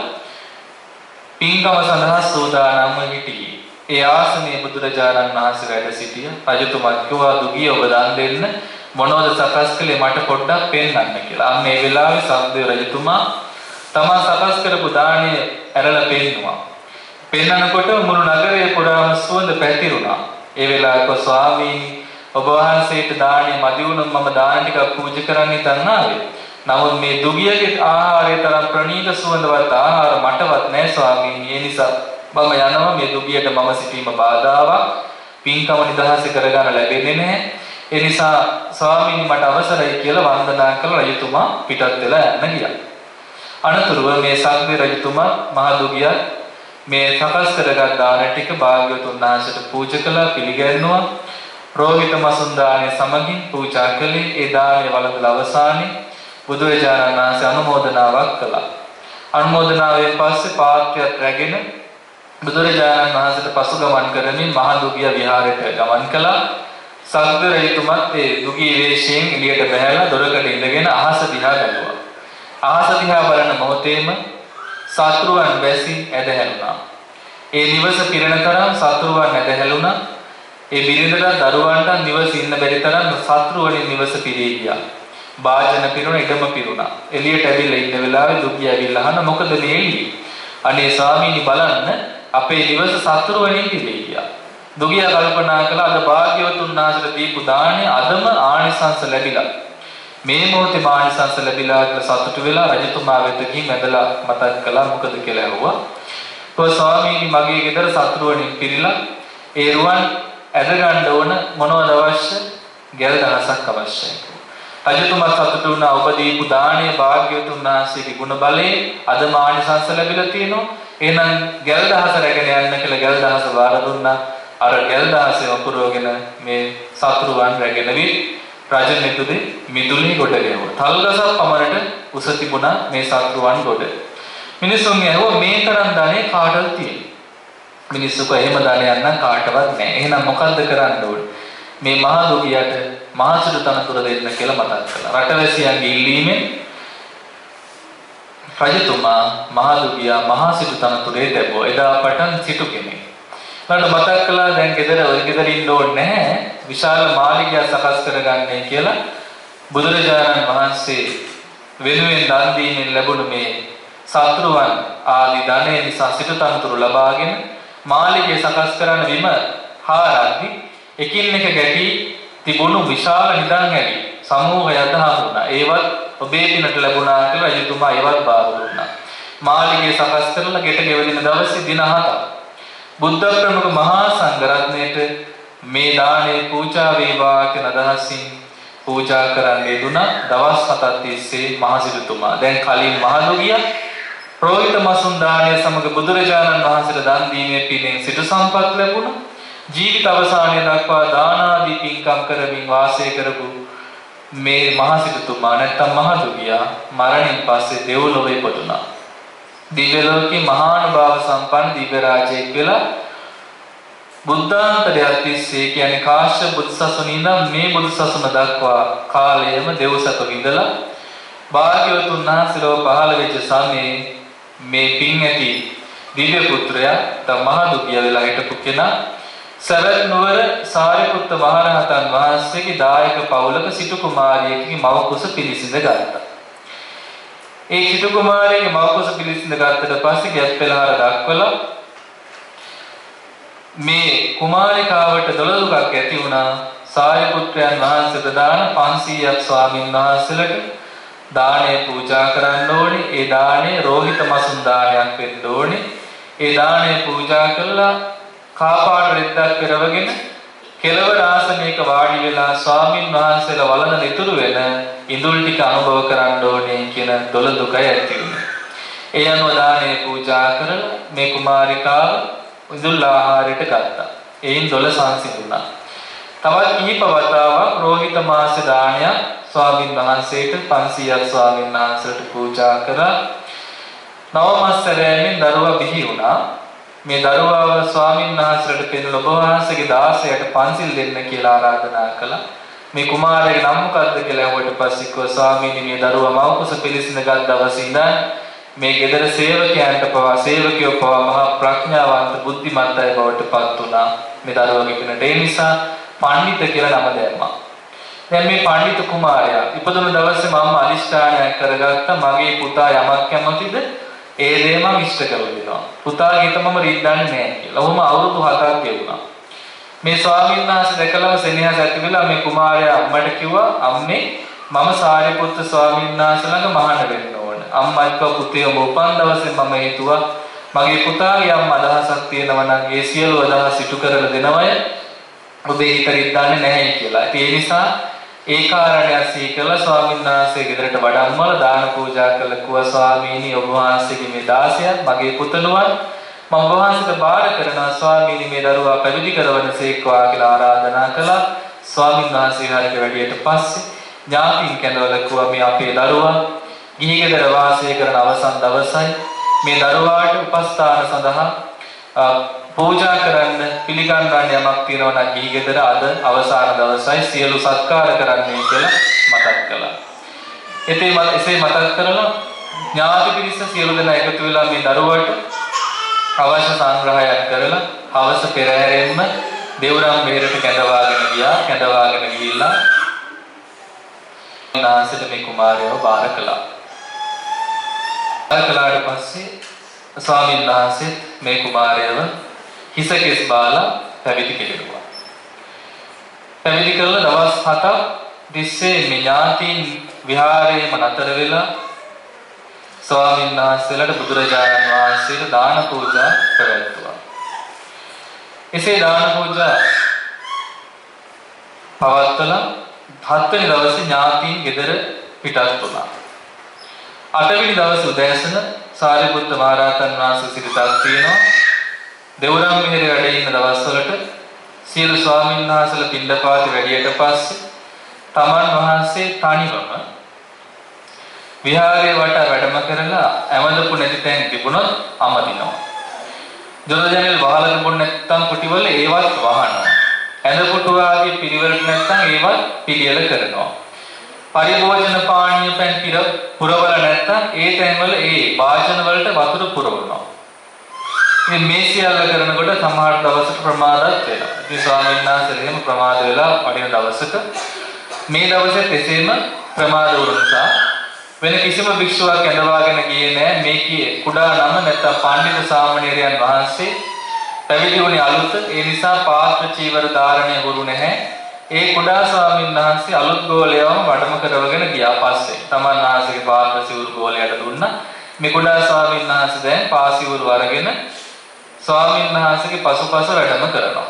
පින්කම සඳහා සූදානම්ව හිටියේ. ඒ ආසනයේ බුදුරජාණන් වහන්සේ වැඩ සිටිය. රජතුමා කිව්වා දුගී ඔබ දන් දෙන්න මොනවද සකස් කළේ මට පොඩ්ඩක් පෙන්වන්න කියලා. අන්න මේ වෙලාවේ සක්දේව රජතුමා තමා සකස් කරපු දාණය ඇරලා පෙන්නුවා. පෙන්වනකොට මුළු නගරය පුරාම සුවඳ පැතිරුණා. ඒ වෙලාවක ස්වාමීනි ඔබ වහන්සේට දාණය මදි වුණොත් මම දාන ටිකක් පූජා කරන්න හිතන් ආවේ. නමුත් මේ දුගියගේ ආහාරය තරම් ප්‍රණීත සුවඳවත් ආහාර මටවත් නැහැ ස්වාමීනි. ඒ නිසා මම යනවා මේ දුගියට මම සිටීම බාධාවක්. පින්කම නිදහස කරගන්න ලැබෙන්නේ නැහැ. ඒ නිසා ස්වාමීනි මට අවසරයි කියලා වන්දනා කළ රජතුමා පිටත් වෙලා යන්න ගියා. අනතුරුව මේ සක්දේ රජතුමා මහ දුගියා මේ සකස් කරගත් දාන ටික භාග්‍යවතුන් වහන්සේට පූජා කළා පිළිගැන්නුවා. රෝහිත මසුන්දානය සමගින් පූජා කළේ. ඒ දානය වළඳලා අවසානයේ බුදුරජාණන් වහන්සේ අනුමෝදනාවක් කළා. අනුමෝදනාවෙන් පස්සේ පාත්‍රයත් රැගෙන බුදුරජාණන් වහන්සේට පසු ගමන් කරමින් මහ දුගිය විහාරයට ගමන් කළා. සක්දේ රජතුමාත් ඒ දුගී වේශයෙන් එළියට බහැලා දොරකඩ ඉඳගෙන අහස දිහා බැලුවා. අහස දිහා බලන මොහොතේම සත්‍රුවන් වැසි ඇදහැළුණා. ඒ නිවස පිරෙන තරම් සත්‍රුවන් ඇදහැළුණා. ඒ බිරිඳට දරුවන්ට නිවස ඉන්න බැරි තරම් සත්‍රුවනින් නිවස පිරී ගියා. වාජන පිරුණ ඉඩම පිරුණා. එළියට ඇවිල්ලා ඉන්න වෙලාවේ දුගිය ඇවිල්ලා අහන මොකද මේ එළියේ? අනේ ස්වාමීනි බලන්න අපේ නිවස සත්‍රුවනින් පිරී ගියා. දුගිය කල්පනා කළා අද භාග්‍යවතුන් වහන්සේට දීපු දාණය අදම ආනිසංස ලැබිලා. මේ මොහොතේ ආනිසංස ලැබිලා කියලා සතුටු වෙලා රජතුමා වෙත ගිහින් වැඳලා මතක් කළා මොකද කියලා ඇහුවා. "ඔය ස්වාමීනි මගේ ගෙදර සත්‍රුවනින් පිරීලා ඒ රුවන් ඇද ගන්න ඕන මොනවද අවශ්‍ය? ගැල් දහසක් අවශ්‍යයි." රජතුමා සතුටු වුණා. ඔබ දීපු දාණය භාග්‍යවතුන් වහන්සේගේ ගුණ බලයෙන් අද ආනිසංස ලැබිලා තියෙනවා. එහෙනම් ගැල් දහස රැගෙන යන්න කියලා ගැල් දහස වාර දුන්නා. අර ගැල් දහසේ වපුරවගෙන මේ සත්‍රුවන් රැගෙන වී රජ මෙතුදේ මිදුලේ ගොඩ ගැහුවා. තල්ගසක් පමණට උස තිබුණා මේ සත්‍රුවන් ගොඩ. මිනිසුන් ඇහුවා මේ තරම් ධනෙ කාටද තියෙන්නේ? මිනිස්සු කෝ එහෙම ධනයක් නම් කාටවත් නැහැ. එහෙනම් මොකද්ද කරන්න ඕනේ? මේ මහ දුගියට මහසුදු තනතුර දෙන්න කියලා මතක් කළා. රටවැසියන්ගේ ඉල්ලීමෙන් රජතුමා මහ දුගියා මහසුදු තනතුරේ ලැබුවා. එදා පටන් සිටු කෙනෙක්. ඊට මතක් කළා දැන් ගෙදර ඔය ගෙදර ඉන්න ඕනේ නැහැ. විශාල මාලිගයක් සකස් කරගන්නයි කියලා බුදුරජාණන් වහන්සේ වෙනුවෙන් දන් දීමෙන් ලැබුණු මේ සත්‍රුවන් ආදී ධනෙ නිසා සිටු තනතුරු ලබාගෙන මාලිගය සකස් කරන්න විම හාරද්දි එකින් එක ගැටි තිබුණු විශාල නිදන් ඇලි සමූහයක් හඳුනා. ඒවත් ඔබේ පිනට ලැබුණා කියලා රජතුමා ඒවත් බාර දුන්නා. මාලිගය සකස් කරලා ගෙට ගෙවදින දවසේ දින හතක් බුද්ධ ප්‍රමුඛ මහා සංඝරත්නයට මේ දානේ පූජා වේවා කියන අදහසින් පූජා කරන්න යෙදුණා. දවස් හතක් තිස්සේ මහසිටුතුමා දැන් කලින් මහදුගිය රෝහිත මසුන්දානය සමග බුදුරජාණන් වහන්සේට දන් දීමේ පිනෙන් සිටු සම්පත් ලැබුණා. ජීවිත අවසානය දක්වා දාන ආදී පින්කම් කරමින් වාසය කරපු මේ මහසිටුතුමා නැත්තම් මහදුගියා මරණින් පස්සේ දෙව්ලොවේ ඉපදුණා. දිව්‍ය ලෝකේ මහානුභාව සම්පන්න දිව්‍ය රාජයෙක් වෙලා බුද්ධාන්තරයක් තිස්සේ කියන්නේ කාශ්‍යප බුදුසසුනේ ඉඳන් මේ බුදුසසුන දක්වා කාලයම දෙව්සක විඳලා භාග්‍යවතුන් වහන්සේලව පහළ වෙච්ච සමයේ මේ පින් ඇති දිව්‍ය පුත්‍රයා තමහදුගිය වෙලා හිටපු කෙනා සරත් නුවර සාරිපුත්ත මහරහතන් වහන්සේගේ දායක පවුලක සිටු කුමාරියකගේ මව කුස පිළිසිඳ ගත්තා. ඒ සිටු කුමාරයාගේ මව කුස පිළිසිඳ ගත්තට පස්සේ ගැස් පෙළහර දක්වලා මේ කුමාරිකාවට දොළදුකක් ඇති වුණා. සාරිපුත්‍රයන් වහන්සේ ප්‍රදාන පන්සීයක් ස්වාමීන් වහන්සේලට දාණය පූජා කරන්න ඕනේ. ඒ දාණය රෝහිත මසුන් දානයක් වෙන්න ඕනේ. ඒ දාණය පූජා කළා කාපාඩ රෙද්දක් පෙරවගෙන කෙලවර ආසනයක වාඩි වෙලා ස්වාමින් වහන්සේලා වළඳන ඉතුරු වෙන ඉඳුල් ටික අනුභව කරන්න ඕනේ කියන දොළ දුකයි ඇති වුණේ. ඒ අනුව දාණය පූජා කරලා මේ කුමාරිකාව ඉඳුල් ආහාරයට ගත්තා. එයින් දොළ සංසිඳුණා. තවත් කිහිප වතාවක් රෝහිත මාස දානයක් ස්වාමින් වහන්සේට පන්සීයක් ස්වාමින් වහන්සේට පූජා කරා. නවමස්සරයෙන් දරුවා බිහි වුණා. මේ දරුවාව ස්වාමින් වහන්සේට පෙන්වලා ඔබ වහන්සේගේ දාසයට පන්සිල් දෙන්න කියලා ආරාධනා කළා. මේ කුමාරයාගේ නම මොකද්ද කියලා අහුවට පස්සේ කිව්වා ස්වාමීනි මේ දරුවා මව්කුස පිළිසිඳගත් දවසේ ඉඳන් මේ ගෙදර සේවකයන්ට පවා සේවකයෝ පවා මහා ප්‍රඥාවන්ත බුද්ධිමත්ය බවට පත් වුණා. මේ දරුවාගේ පිනට ඒ නිසා පඬිත කියලා නම දැම්මා. දැන් මේ පඬිත කුමාරයා ඉපදුණු දවසේ මම අදිෂ්ඨානයක් කරගත්තා මගේ පුතා යමක් කැමතිද ඒ දේ මම ඉෂ්ට කරලා දෙනවා. පුතාගේ හිත මම රිද්දන්නේ නැහැ කියලා. ඔහොම අවුරුදු හතක් ගෙවුණා. මේ ස්වාමීන් වහන්සේ දැකලා සෙනෙහස ඇති වෙලා මේ කුමාරයා අම්මට කිව්වා අම්මේ මම සාරිපුත්ත ස්වාමීන් වහන්සේ ළඟ මහාන වෙන්න ඕන. අම්මා කිව්වා පුතේ ඔබ උපන් දවසේ මම හිතුවා මගේ පුතාගේ අම්මා අදහසක් තියෙනවා නම් ඒ සියලු අදහස් ඉටු කරලා දෙනවය. ඔබේ හිත රිද්දන්නේ නැහැ කියලා. ඒ නිසා ඒ කාරණය සීකලා ස්වාමීන් වහන්සේ ගෙදරට වඩම්මල දාන පූජා කළ කුව ස්වාමීනි ඔබ වහන්සේගේ මේ දාසයන් මගේ පුතණුවන් මම ඔබ වහන්සේට බාර කරනවා ස්වාමීනි මේ දරුවා පැවිදි කරවන සේක්වා කියලා ආරාධනා කළා. ස්වාමීන් වහන්සේ හරියට වැඩියට පස්සේ ඥාතින් කැඳවල කුව මේ අපේ දරුවා ගිහි ගෙදර වාසය කරන අවසන් දවසයි මේ දරුවාට උපස්ථාන සඳහා පූජා කරන්න පිළිගන්න යමක් තියෙනවා නම් ගිහි ගෙදර අද අවසාන දවසයි සියලු සත්කාර කරන්නේ කියලා මතක් කළා. එතේ මත එසේ මතක් කරලා ඥාති පිරිස සියලු දෙනා එකතු වෙලා මේ දරුවට අවශ්‍ය සංග්‍රහයක් කරලා හවස පෙරහැරෙන්ම දෙව්රම් මෙහෙරට කැඳවාගෙන ගියා. කැඳවාගෙන ගිහිල්ලා නාසයට මේ කුමාරයව බාර කළා. බාර කළාට පස්සේ ස්වාමීන් වහන්සේ මේ කුමාරයව හිසකෙස් බාලා පැවිදි කෙරුවා. පැවිදි කරලා දවස් හතක් තිස්සේ මේ ඥාතීන් විහාරයේම නතර වෙලා ස්වාමීන් වහන්සේලාට බුදුරජාණන් වහන්සේට දාන පූජා පැවැත්වුවා. එසේ දාන පූජා පවත්වලා හත්වෙනි දවසේ ඥාතීන් ගෙදර පිටත් වුණා. අටවෙනි දවසේ උදෑසන සාරිපුත්ත මහ රහතන් වහන්සේ සිරිතක් තියෙනවා. දෙව්රම් මෙහෙර වැඩ ඉන්න දවස්වලට සියලු ස්වාමීන් වහන්සේලා පින්ඩපාත වැඩියට පස්සේ තමන් වහන්සේ තනිවම විහාරයේ වට වැඩම කරලා ඇමදපු නැති තැන් තිබුණොත් අමදිනවා. දොරජනෙල් වහලා තිබුණ නැත්නම් කුටිවල ඒවත් වහනවා. ඇඳපොටු ආදී පිළිවෙලට නැත්නම් ඒවත් පිළියෙල කරනවා. පරිභෝජන පානීය පැන් පිර පුරවල නැත්නම් ඒ තැන්වල ඒ වාජන වලට වතුර පුරවනවා. ඉතින් මේ සියල්ල කරනකොට සමහර දවසක ප්‍රමාදත් වෙනවා. ඉතින් ස්වාමීන් වහන්සේලා එහෙම ප්‍රමාද වෙලා වඩින දවසක මේ දවසේ එසේම ප්‍රමාද වුණ නිසා වෙන කිසිම භික්ෂුවක් ඇඳවාගෙන ගියේ නැහැ. මේ කී කුඩා නම නැත්නම් පඬිතු සාමණේරයන් වහන්සේ පැවිදි වුණේ අලුත. ඒ නිසා පාත්‍ර චීවර ධාරණය වුරු නැහැ. ඒ කුඩා ස්වාමීන් වහන්සේ අලුත් ගෝලයවම වඩම කරවගෙන ගියා. පස්සේ තමන් වහන්සේගේ පාත්‍ර සිවුරු ගෝලයට දුන්නා. මේ කුඩා ස්වාමීන් වහන්සේ දැන් පාසිවුරු අරගෙන ස්වාමීන් වහන්සේගේ පසුපස වැඩම කරනවා.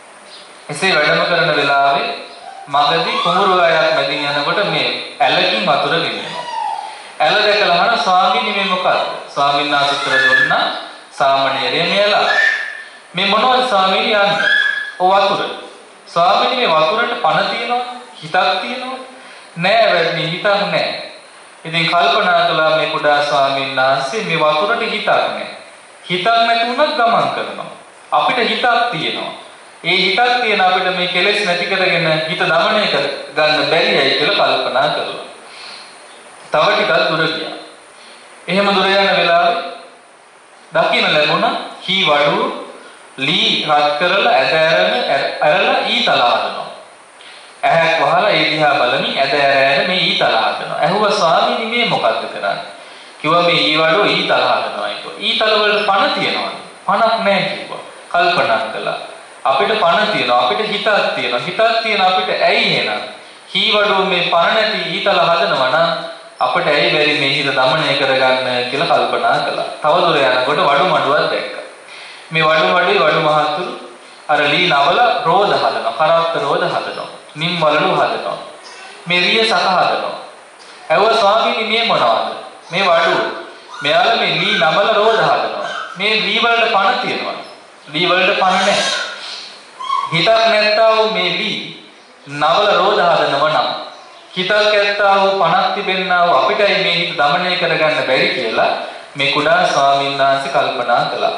එසේ වැඩම කරන වෙලාවේ මගදී කුඹුරු ගයක් මැදින් යනකොට මේ ඇලකින් වතුර ගෙනියනවා. ඇල දැකලා අහන ස්වාමීනි මේ මොකද්ද? ස්වාමීන් වහන්සේ උත්තර දුන්නා සාමණේරය මෙයලා. මේ මොනවද ස්වාමීනි යන්නේ? ඔව් වතුර. ස්වාමීනි මේ වතුරට පණ තියෙනවා? හිතක් තියෙනවා? නෑ වැඩි හිතක් නෑ. ඉතින් කල්පනා කළා මේ කුඩා ස්වාමීන් වහන්සේ මේ වතුරට හිතක් නෑ. හිතක් නැති වුණත් ගමන් කරනවා. අපිට හිතක් තියෙනවා. ඒ හිතක් තියෙන අපිට මේ කෙලෙස් නැති කරගෙන හිත දමනය කර ගන්න බැරියයි කියලා කල්පනා කළා. තව ටිකක් දුර ගියා. එහෙම දුර යන වෙලාවේ දකින්න ලැබුණා හී වඩුව ලී රත් කරලා ඇද ඇරන ඇරලා ඊ තලා හදනවා. ඇහැක් වහලා ඒ දිහා බලමින් ඇද ඇර මේ ඊ තලා හදනවා. ඇහුවා ස්වාමීනි මේ මොකද්ද කරන්නේ? කිව්වා මේ ඊ වඩුව ඊ තලා හදනවා කියලා. ඊ තල වල පණ තියනවද? පණක් නැහැ කිව්වා. කල්පනා කළා. අපිට පණ තියෙනවා. අපිට හිතක් තියෙනවා. හිතක් තියෙන අපිට ඇයි එහෙනම්? හී වඩුව මේ පණ නැති ඊ තල හදනවා නම් අපිට ඇයි බැරි මේ හිත দমনය කරගන්න කියලා කල්පනා කළා. තව දුර යනකොට වඩු මඩුවක් දැක්කා. මේ වඩු මඩුවේ වඩු මහත්තුරු අර ලී නවල රෝද හදනවා. කරත්ත රෝද හදනවා. නිම් වලලු හදනවා. මේ රිය සක හදනවා. ඇව ස්වාමීනි මේ මොනවද? මේ වඩු. මෙයාලා මේ ලී නවල රෝද හදනවා. මේ ලී වලට පණ තියෙනවා. ලී වලට පණ නැහැ. හිතක් නැත්තා වූ මේ ලී නවල රෝද හදනව නම් හිතක් ඇත්තා වූ පණක් තිබෙන්නා වූ අපිටයි මේ හිත দমনය කරගන්න බැරි කියලා මේ කුඩා ස්වාමීන් වහන්සේ කල්පනා කළා.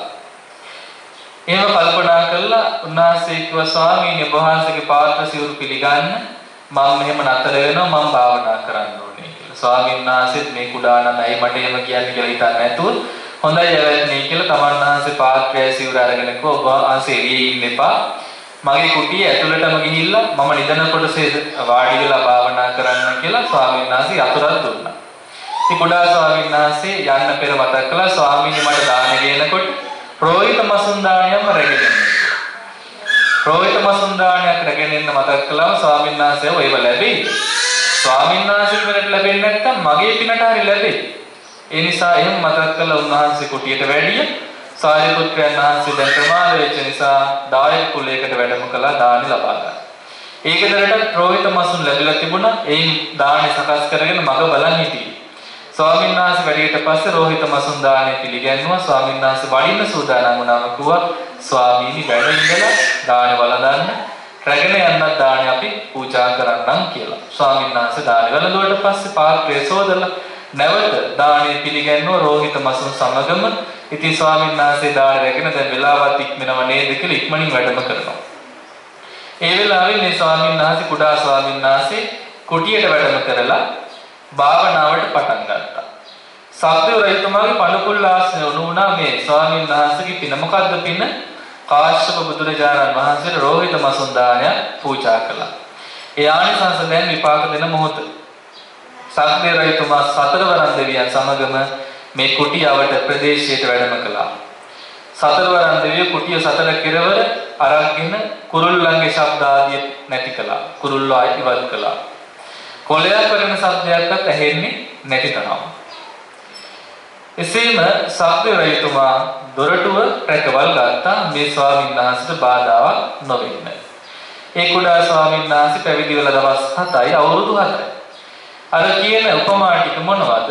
එහෙම කල්පනා කළා උන්වහන්සේ කිව්වා ස්වාමීන් වහන්සේගේ පාත්‍ර සිවුරු පිළිගන්න මම මෙහෙම නතර වෙනවා මම භාවනා කරන්න ඕනේ කියලා. ස්වාමීන් වහන්සේත් මේ කුඩා නම් ඇයි මට එහෙම කියන්නේ කියලා හිතන්නේ නැතුව හොඳයි යවන්නේ කියලා තමන් වහන්සේ පාත්‍රය සිවුර අරගෙන කිව්වා ඔබ වහන්සේ එළියේ ඉන්න එපා. මගේ කුටිය ඇතුළටම ගිහිල්ලා මම නිදන කොටසේ වාඩි වෙලා භාවනා කරන්න කියලා ස්වාමීන් වහන්සේ අතුරක් දුන්නා. ඉතින් කුඩා ස්වාමීන් වහන්සේ යන්න පෙර මතක් කළා ස්වාමීනි මට දාන ගේනකොට රෝහිත මසුන් දානයක්ම රැගෙන එන්න. රෝහිත මසුන් දානයක් රැගෙන එන්න මතක් කළාම ස්වාමීන් වහන්සේ ඔයව ලැබෙයි. ස්වාමීන් වහන්සේට වෙනට ලැබෙන්නේ නැත්නම් මගේ පිනට හරි ලැබෙයි. ඒ නිසා එහෙම මතක් කළා උන්වහන්සේ කුටියට වැඩිය. සාරිපුත්‍රයන් වහන්සේ දැන් ප්‍රමාද වෙච්ච නිසා දායක කුලයකට වැඩම කළා දානි ලබා ගන්න. ඒකදරට රෝහිත මසුන් ලැබිලා තිබුණා. එයින් දානි සකස් කරගෙන මග බලන් හිටියේ. ස්වාමීන් වහන්සේ වැඩියට පස්සේ රෝහිත මසුන් දානි පිළිගන්නවා. ස්වාමීන් වහන්සේ වඩින්න සූදානම් වුණාම කිව්වා ස්වාමීනි වැඩ ඉඳලා දානි වළඳන්න. රැගෙන යන්නත් දානි අපි පූජා කරන්නම් කියලා. ස්වාමීන් වහන්සේ දානි වළඳුවට පස්සේ පාත්‍රය සෝදලා නැවත දානි පිළිගන්නවා රෝහිත මසුන් සමගම. ඉතින් ස්වාමීන් වහන්සේ දාන රැගෙන දැන් වෙලාවත් ඉක්මනව නේද කියලා ඉක්මනින් වැඩම කරනවා. ඒ වෙලාවේ මේ ස්වාමීන් වහන්සේ කුඩා ස්වාමීන් වහන්සේ කුටියට වැඩම කරලා භාවනාවට පටන් ගත්තා. සක්දේව රජතුමාගේ පණුකුල් ආසනය වුණා මේ ස්වාමීන් වහන්සේගේ පින මොකද්ද පින? කාශ්‍යප බුදුරජාණන් වහන්සේට රෝහිත මසුන් දානය පූජා කළා. ඒ ආනිසංස දැන් විපාක දෙන මොහොත. සක්දේව රජතුමා සතරවරන් දෙවියන් සමගම මේ කුටියවට ප්‍රදේශයට වැඩම කළා. සතරවරන් දෙවියෝ කුටිය සතර කෙරවල අරගෙන කුරුල්ලන්ගේ ශබ්ද ආදිය නැති කළා. කුරුල්ලෝ ආයිවත් කළා. කොළයක් වරන ශබ්දයක්වත් ඇහෙන්නේ නැති තරම්. එසේම සක්දේව රජතුමා දොරටුව රැකවල් ගත්තා මේ ස්වාමීන් වහන්සේට බාධාවක් නොවෙන්න. ඒ කුඩා ස්වාමීන් වහන්සේ පැවිදි වෙලා දවස් හතයි අවුරුදු හතයි. අර කියන උපමා ටික මොනවද?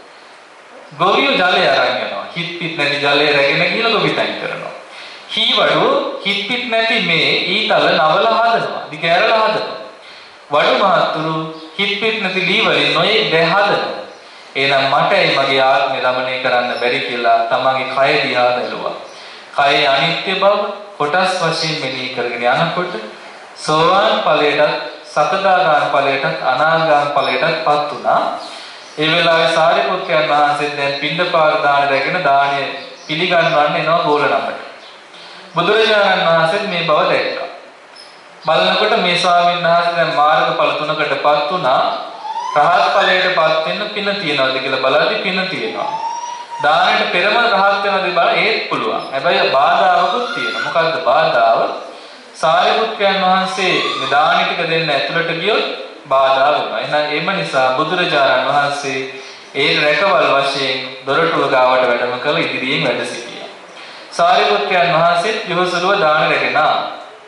ගොවියෝ ජලය අරන් යනවා. හිත් පිට නැති ජලය රැගෙන ගිහලා ගොවිතැන් කරනවා. හීවඩු හිත් පිට නැති මේ ඊතල නවල හදනවා. දිගෑරලා හදනවා. වඩු මහත්තුරු හිත් පිට නැති ලී වලින් නොයේ දැ හදනවා. එහෙනම් මටයි මගේ ආත්මය දමනය කරන්න බැරි කියලා තමන්ගේ කය දිහා බැලුවා. කයේ අනිත්‍ය බව කොටස් වශයෙන් මෙනෙහි කරගෙන යනකොට සෝවාන් ඵලයටත් සකදාගාමී ඵලයටත් අනාගාමී ඵලයටත්පත් වුණා. ඒ වෙලාවේ සාරිපුත්‍රයන් වහන්සේ දැන් පින්ඩපාත දාන රැගෙන දාණය පිළිගන්වන්න එනවා ගෝලනමට. බුදුරජාණන් වහන්සේ මේ බව දැක්කා. බලනකොට මේ ස්වාමීන් වහන්සේ දැන් මාර්ගඵල තුනකටපත් වුණා. රහත් ඵලයටපත් වෙන්න පින තියනවාද කියලා බලද්දි පින තියෙනවා. දානයට පෙරම රහත් වෙනවද බල ඒත් පුළුවන්. හැබැයි බාධාවකුත් තියෙනවා. මොකද්ද බාධාව? සාරිපුත්‍රයන් වහන්සේ මේ දානි ටික දෙන්න ඇතුළට ගියොත් බාධා වෙනවා. එහෙනම් එම නිසා බුදුරජාණන් වහන්සේ ඒ රැකවල් වශයෙන් දොරටුව ගාවට වැඩම කළ ඉදිරියෙන් වැඩ සිටියා. සාරිපුත්‍රයන් වහන්සේ යොහසලුව දාන රැගෙන ආවා.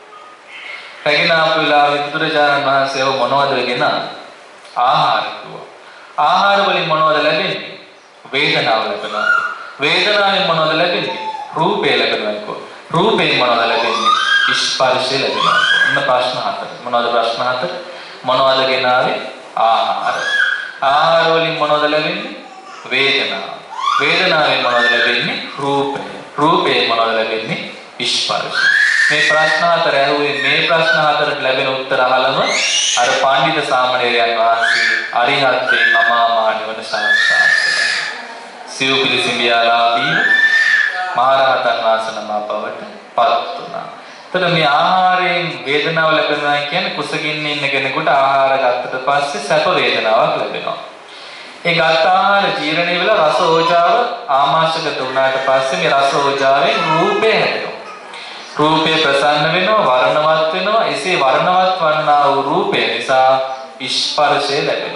රැගෙන ආපු වෙලාවේ බුදුරජාණන් වහන්සේ මොනවද වෙගෙන ආහාර කිව්වා. ආහාර වලින් මොනවද ලැබෙන්නේ? වේදනාව ලැබෙනවා. වේදනාවෙන් මොනවද ලැබෙන්නේ? රූපය ලැබෙනවා. රූපයෙන් මොනවද ලැබෙන්නේ? ස්පර්ශය ලැබෙනවා. ඉන්න ප්‍රශ්න හතර. මොනවද ප්‍රශ්න හතර? මොනවද ගෙනාවේ? ආහාර. ආහාර වලින් මොනවද ලැබෙන්නේ? වේදනාව. වේදනාවෙන් මොනවද ලැබෙන්නේ? රූපය. රූපයෙන් මොනවද ලැබෙන්නේ? ස්පර්ශය. මේ ප්‍රශ්න හතර ඇහුවේ මේ ප්‍රශ්න හතරට ලැබෙන උත්තර අහලම අර පඬිත සාමණේරයන් වහන්සේ අරිහත්ත්වයෙන් අමා මහ නිවන සාක්ෂාත් කළා. සිව් පිළිසිඹියාලාදී මහරහතන් වහන්සේ නම බවට පත් වුණා. එතන මේ ආහාරයෙන් වේදනාව ලැබෙනවා කියන්නේ කුසගින්න ඉන්න කෙනෙකුට ආහාර ගත්තට පස්සේ සැප වේදනාවක් ලැබෙනවා. ඒ ගත්ත ආහාර ජීර්ණය වෙලා රස ඕජාව ආමාශගත වුණාට පස්සේ මේ රස ඕජාවෙන් රූපය හැදෙනවා. රූපේ ප්‍රසන්න වෙනවා වර්ණවත් වෙනවා. එසේ වර්ණවත් වන්නා වූ රූපය නිසා ස්පර්ශය ලැබෙනවා.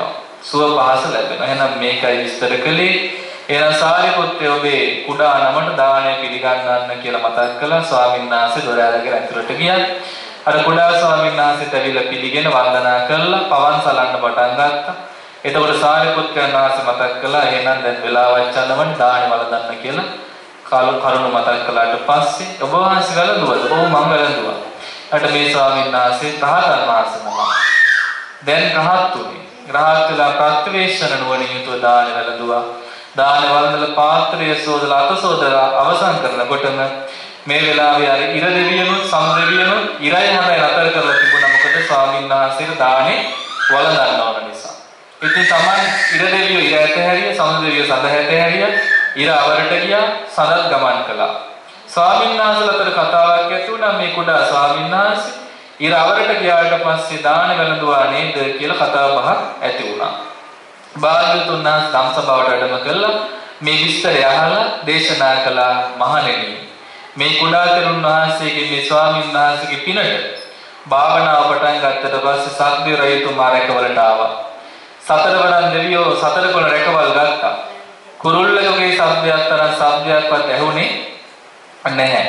සුව පහස ලැබෙනවා. එහෙනම් මේකයි විස්තර කළේ. එහෙනම් සාරිපුත්‍රය ඔබේ කුඩා නමට දාණය පිළිගන්නන්න කියලා මතක් කළා. ස්වාමීන් වහන්සේ දොර ඇරගෙන ඇතුළට ගියා. අර කුඩා ස්වාමීන් වහන්සේට ඇවිල්ලා පිළිගෙන වන්දනා කළා. පවන් සලන්න පටන් ගත්තා. එතකොට සාරිපුත්‍රයන් වහන්සේ මතක් කළා එහෙනම් දැන් වෙලාවත් යනවනේ දාණය වළඳන්න කියලා කාල කරුණ මතක් කළාට පස්සේ ඔබ වහන්සේ වැළඳුවද? ඔව් මම වැළඳුවා. අට මේ ස්වාමීන් වහන්සේ රහතන් වහන්සේ නම. දැන් රහත් උනේ. රහත් වෙලා ප්‍රත්‍යවේක්ෂණ නුවණින් යුතුව දාණය වැළඳුවා. දාන වන්දල පාත්‍රය සෝදලා අත සෝදලා අවසන් කරනකොටම මේ වෙලාවේ අර ඉර දෙවියනුත් සම දෙවියනුත් ඉරයි හැමයි නතර කරලා තිබුණා. මොකද ස්වාමීන් වහන්සේට දානේ වළඳන්න ඕන නිසා. ඉතින් තමයි ඉර දෙවියෝ ඉර ඇත හැරිය, සම දෙවියෝ සඳ හැට හැරිය, ඉර අවරට ගියා, සඳත් ගමන් කළා. ස්වාමීන් වහන්සේලා අතර කතාවක් ඇති වුණා. මේ කුඩා ස්වාමීන් වහන්සේ ඉර අවරට ගියාට පස්සේ දාන වැළඳුවා නේද කියලා කතා බහක් ඇති වුණා. භාග්‍යවතුන් වහන්සේ ධම්සභාවට වැඩම කළා. මේ විස්තරය අහලා දේශනා කළා. මහණෙනි, මේ කුඩා තෙරුන් වහන්සේගේ මේ ස්වාමීන් වහන්සේගේ පිනට භාවනාව පටන් ගත්තට පස්සේ සක්දිය රජතුමා රැකවලට ආවා. සතරවරන් දෙවියෝ සතරකොළ රැකවල් ගත්තා. කුරුල්ලගේ ශබ්දයක් තරම් ශබ්දයක්වත් ඇහුනේ නැහැ.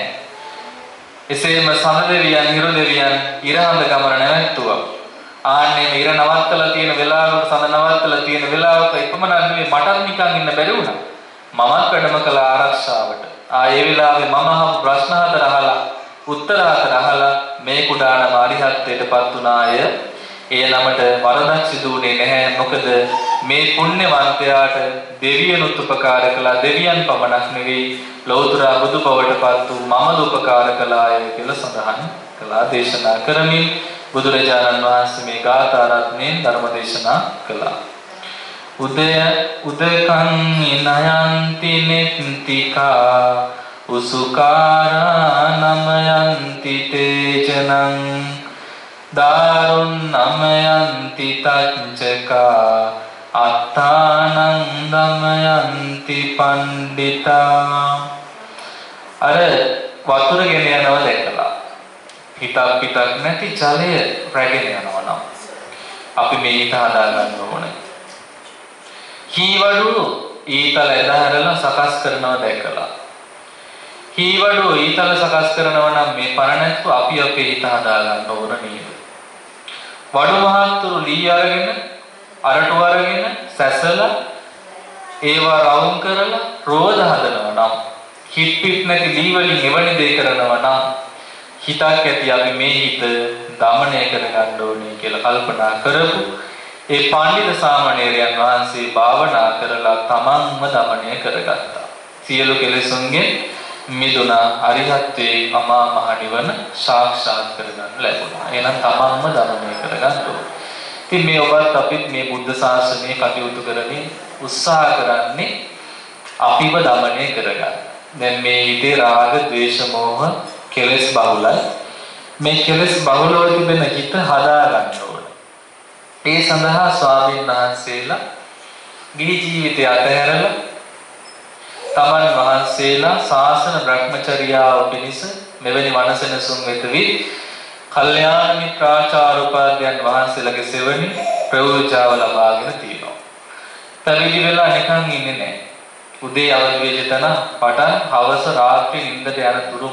එසේම සම දෙවියන්, හිරු දෙවියන් ඉරහඳ ගමන නැවැත්තුවා. ආන්නේ ඉර නවත්තලා තියෙන වෙලාවක සඳ නවත්තලා තියෙන වෙලාවක ඉක්මනට නෙමෙයි මටත් නිකන් ඉන්න බැරි වුණා. මමත් වැඩම කළ ආරක්ෂාවට. ආ ඒ වෙලාවේ මම අහපු ප්‍රශ්න හතර අහලා උත්තර හතර අහලා මේ කුඩානම අරිහත්ත්වයටපත් වුණාය. ඒ ළමට වරදක් සිදු වුණේ නැහැ. මොකද මේ පුණ්‍යවන්තයාට දෙවියනුත් උපකාර කළා. දෙවියන් පමණක් නෙවෙයි ලෞතර බුදු බවටපත් වූ මමද උපකාර කළාය කියලා සඳහන් කළා. දේශනා කරමින් බුදුරජාණන් වහන්සේ මේ ගාථා රත්නයෙන් ධර්ම දේශනා කළා. උදය උදකං නයන්ති නෙත්තිකා උසුකාරා නමයන්ති තේජනං දාරුන් නමයන්ති තච්චකා අත්තානං දමයන්ති පණ්ඩිතා. අර වතුර ගෙන යනවා දැකලා හිතක් පිටක් නැති ජලය රැගෙන යනවා නම් අපි මේ හිත හදා ගන්න ඕනේ. කීවඩු ඊතල එදාහැරලා සකස් කරනවා දැකලා කීවඩු ඊතල සකස් කරනවා නම් මේ පරණත්තු අපි අපේ හිත හදා ගන්න ඕන නේද? වඩු මහත්තුරු ලී අරගෙන අරටු අරගෙන සැසලා ඒවා රවුම් කරලා රෝද හදනවා නම් හිට පිට නැති ලී වලින් එවැනි දේ කරනවා නම් හිතක් ඇති අපි මේ හිත දමනය කරගන්න ඕනේ කියලා කල්පනා කරපු ඒ පඬිත සාමණේරයන් වහන්සේ භාවනා කරලා තමන්ම දමනය කරගත්තා. සියලු කෙලෙසුන්ගෙන් මිදුණා. අරිහත්ත්වයේ අමා මහ නිවන සාක්ෂාත් කරගන්න ලැබුණා. එහෙනම් තමන්ම දමනය කරගන්න ඕනේ. ඉතින් මේ ඔබත් අපිත් මේ බුද්ධ ශාසනය කටයුතු කරමින් උත්සාහ කරන්නේ අපිව දමනය කරගන්න. දැන් මේ හිතේ රාග, ද්වේෂ, මෝහ කෙලෙස් බහුලයි. මේ කෙලෙස් බහුලව තිබෙන හිත හදා ගන්න ඕන. ඒ සඳහා ස්වාමීන් වහන්සේලා ගිහි ජීවිතය අතහැරලා තමන් වහන්සේලා ශාසන බ්‍රහ්මචර්යාව පිණිස මෙවැනි වනසෙනසුන් වෙත වී කල්යාණ මිත්‍රාචාර්ය උපාධ්‍යයන් වහන්සේලාගේ සෙවණි ප්‍රයෝජාව ලබාගෙන තියෙනවා. පැවිදි වෙලා නිකන් ඉන්නේ නැහැ. උදේ අවදි වෙච්ච තැන පටන් හවස රාත්‍රී නිින්දට යන තුරුම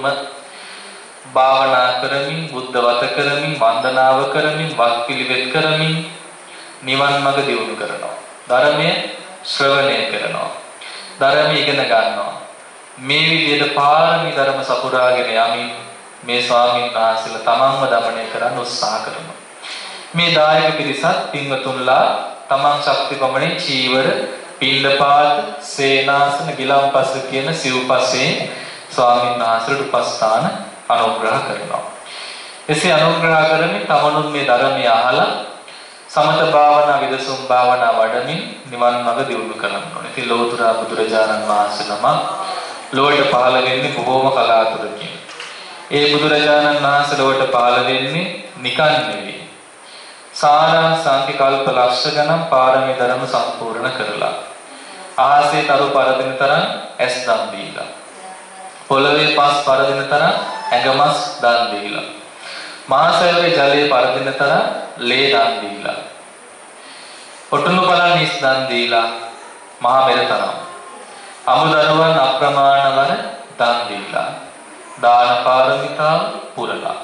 භාවනා කරමින්, බුද්ධ වත කරමින්, වන්දනාව කරමින්, වත් පිළිවෙත් කරමින් නිවන් මඟ දියුණු කරනවා. ධර්මය ශ්‍රවණය කරනවා. ධර්මය ඉගෙන ගන්නවා. මේ විදිහට පාරමී ධර්ම සපුරාගෙන යමින් මේ ස්වාමීන් වහන්සේලා තමන්ව දමනය කරන්න උත්සාහ කරනවා. මේ දායක පිරිසත් පින්වතුන්ලා තමන් ශක්ති ප්‍රමණය චීවර, පිණ්ඩපාත, සේනාසන, ගිලම්පස කියන සිව්පස්සේ ස්වාමීන් වහන්සේට උපස්ථාන අනුග්‍රහ කරනවා. එසේ අනුග්‍රහ කරමින් තමනුත් මේ ධර්මය අහලා සමත භාවනා, විදසුම් භාවනා වඩමින් නිවන් මඟ දියුණු කරන්න ඕනේ. ඉතින් ලෝතර බුදුරජාණන් වහන්සේ නම ලෝකෙට පහළ වෙන්නේ බොහෝම කලාතුරකින්. ඒ බුදුරජාණන් වහන්සේ ලෝකෙට පහළ වෙන්නේ නිකන් නෙවෙයි. සාරා සංකල්ප ලක්ෂ ගණන් පාරමී ධර්ම සම්පූර්ණ කරලා. ආසේ තරු පරදින තරම් ඇස් දන් දීලා. පොළවේ පස් පරදින තරම් ඇඟමස් දන් දීලා. මහසයගේ ජලයේ පරදින තරම් ලේ දන් දීලා. ඔටුනු බලන් හිස් දන් දීලා මහා මෙරතරම්. අමුදරුවන් අප්‍රමාණවර දන් දීලා දාන පාරමිතාව පුරලා.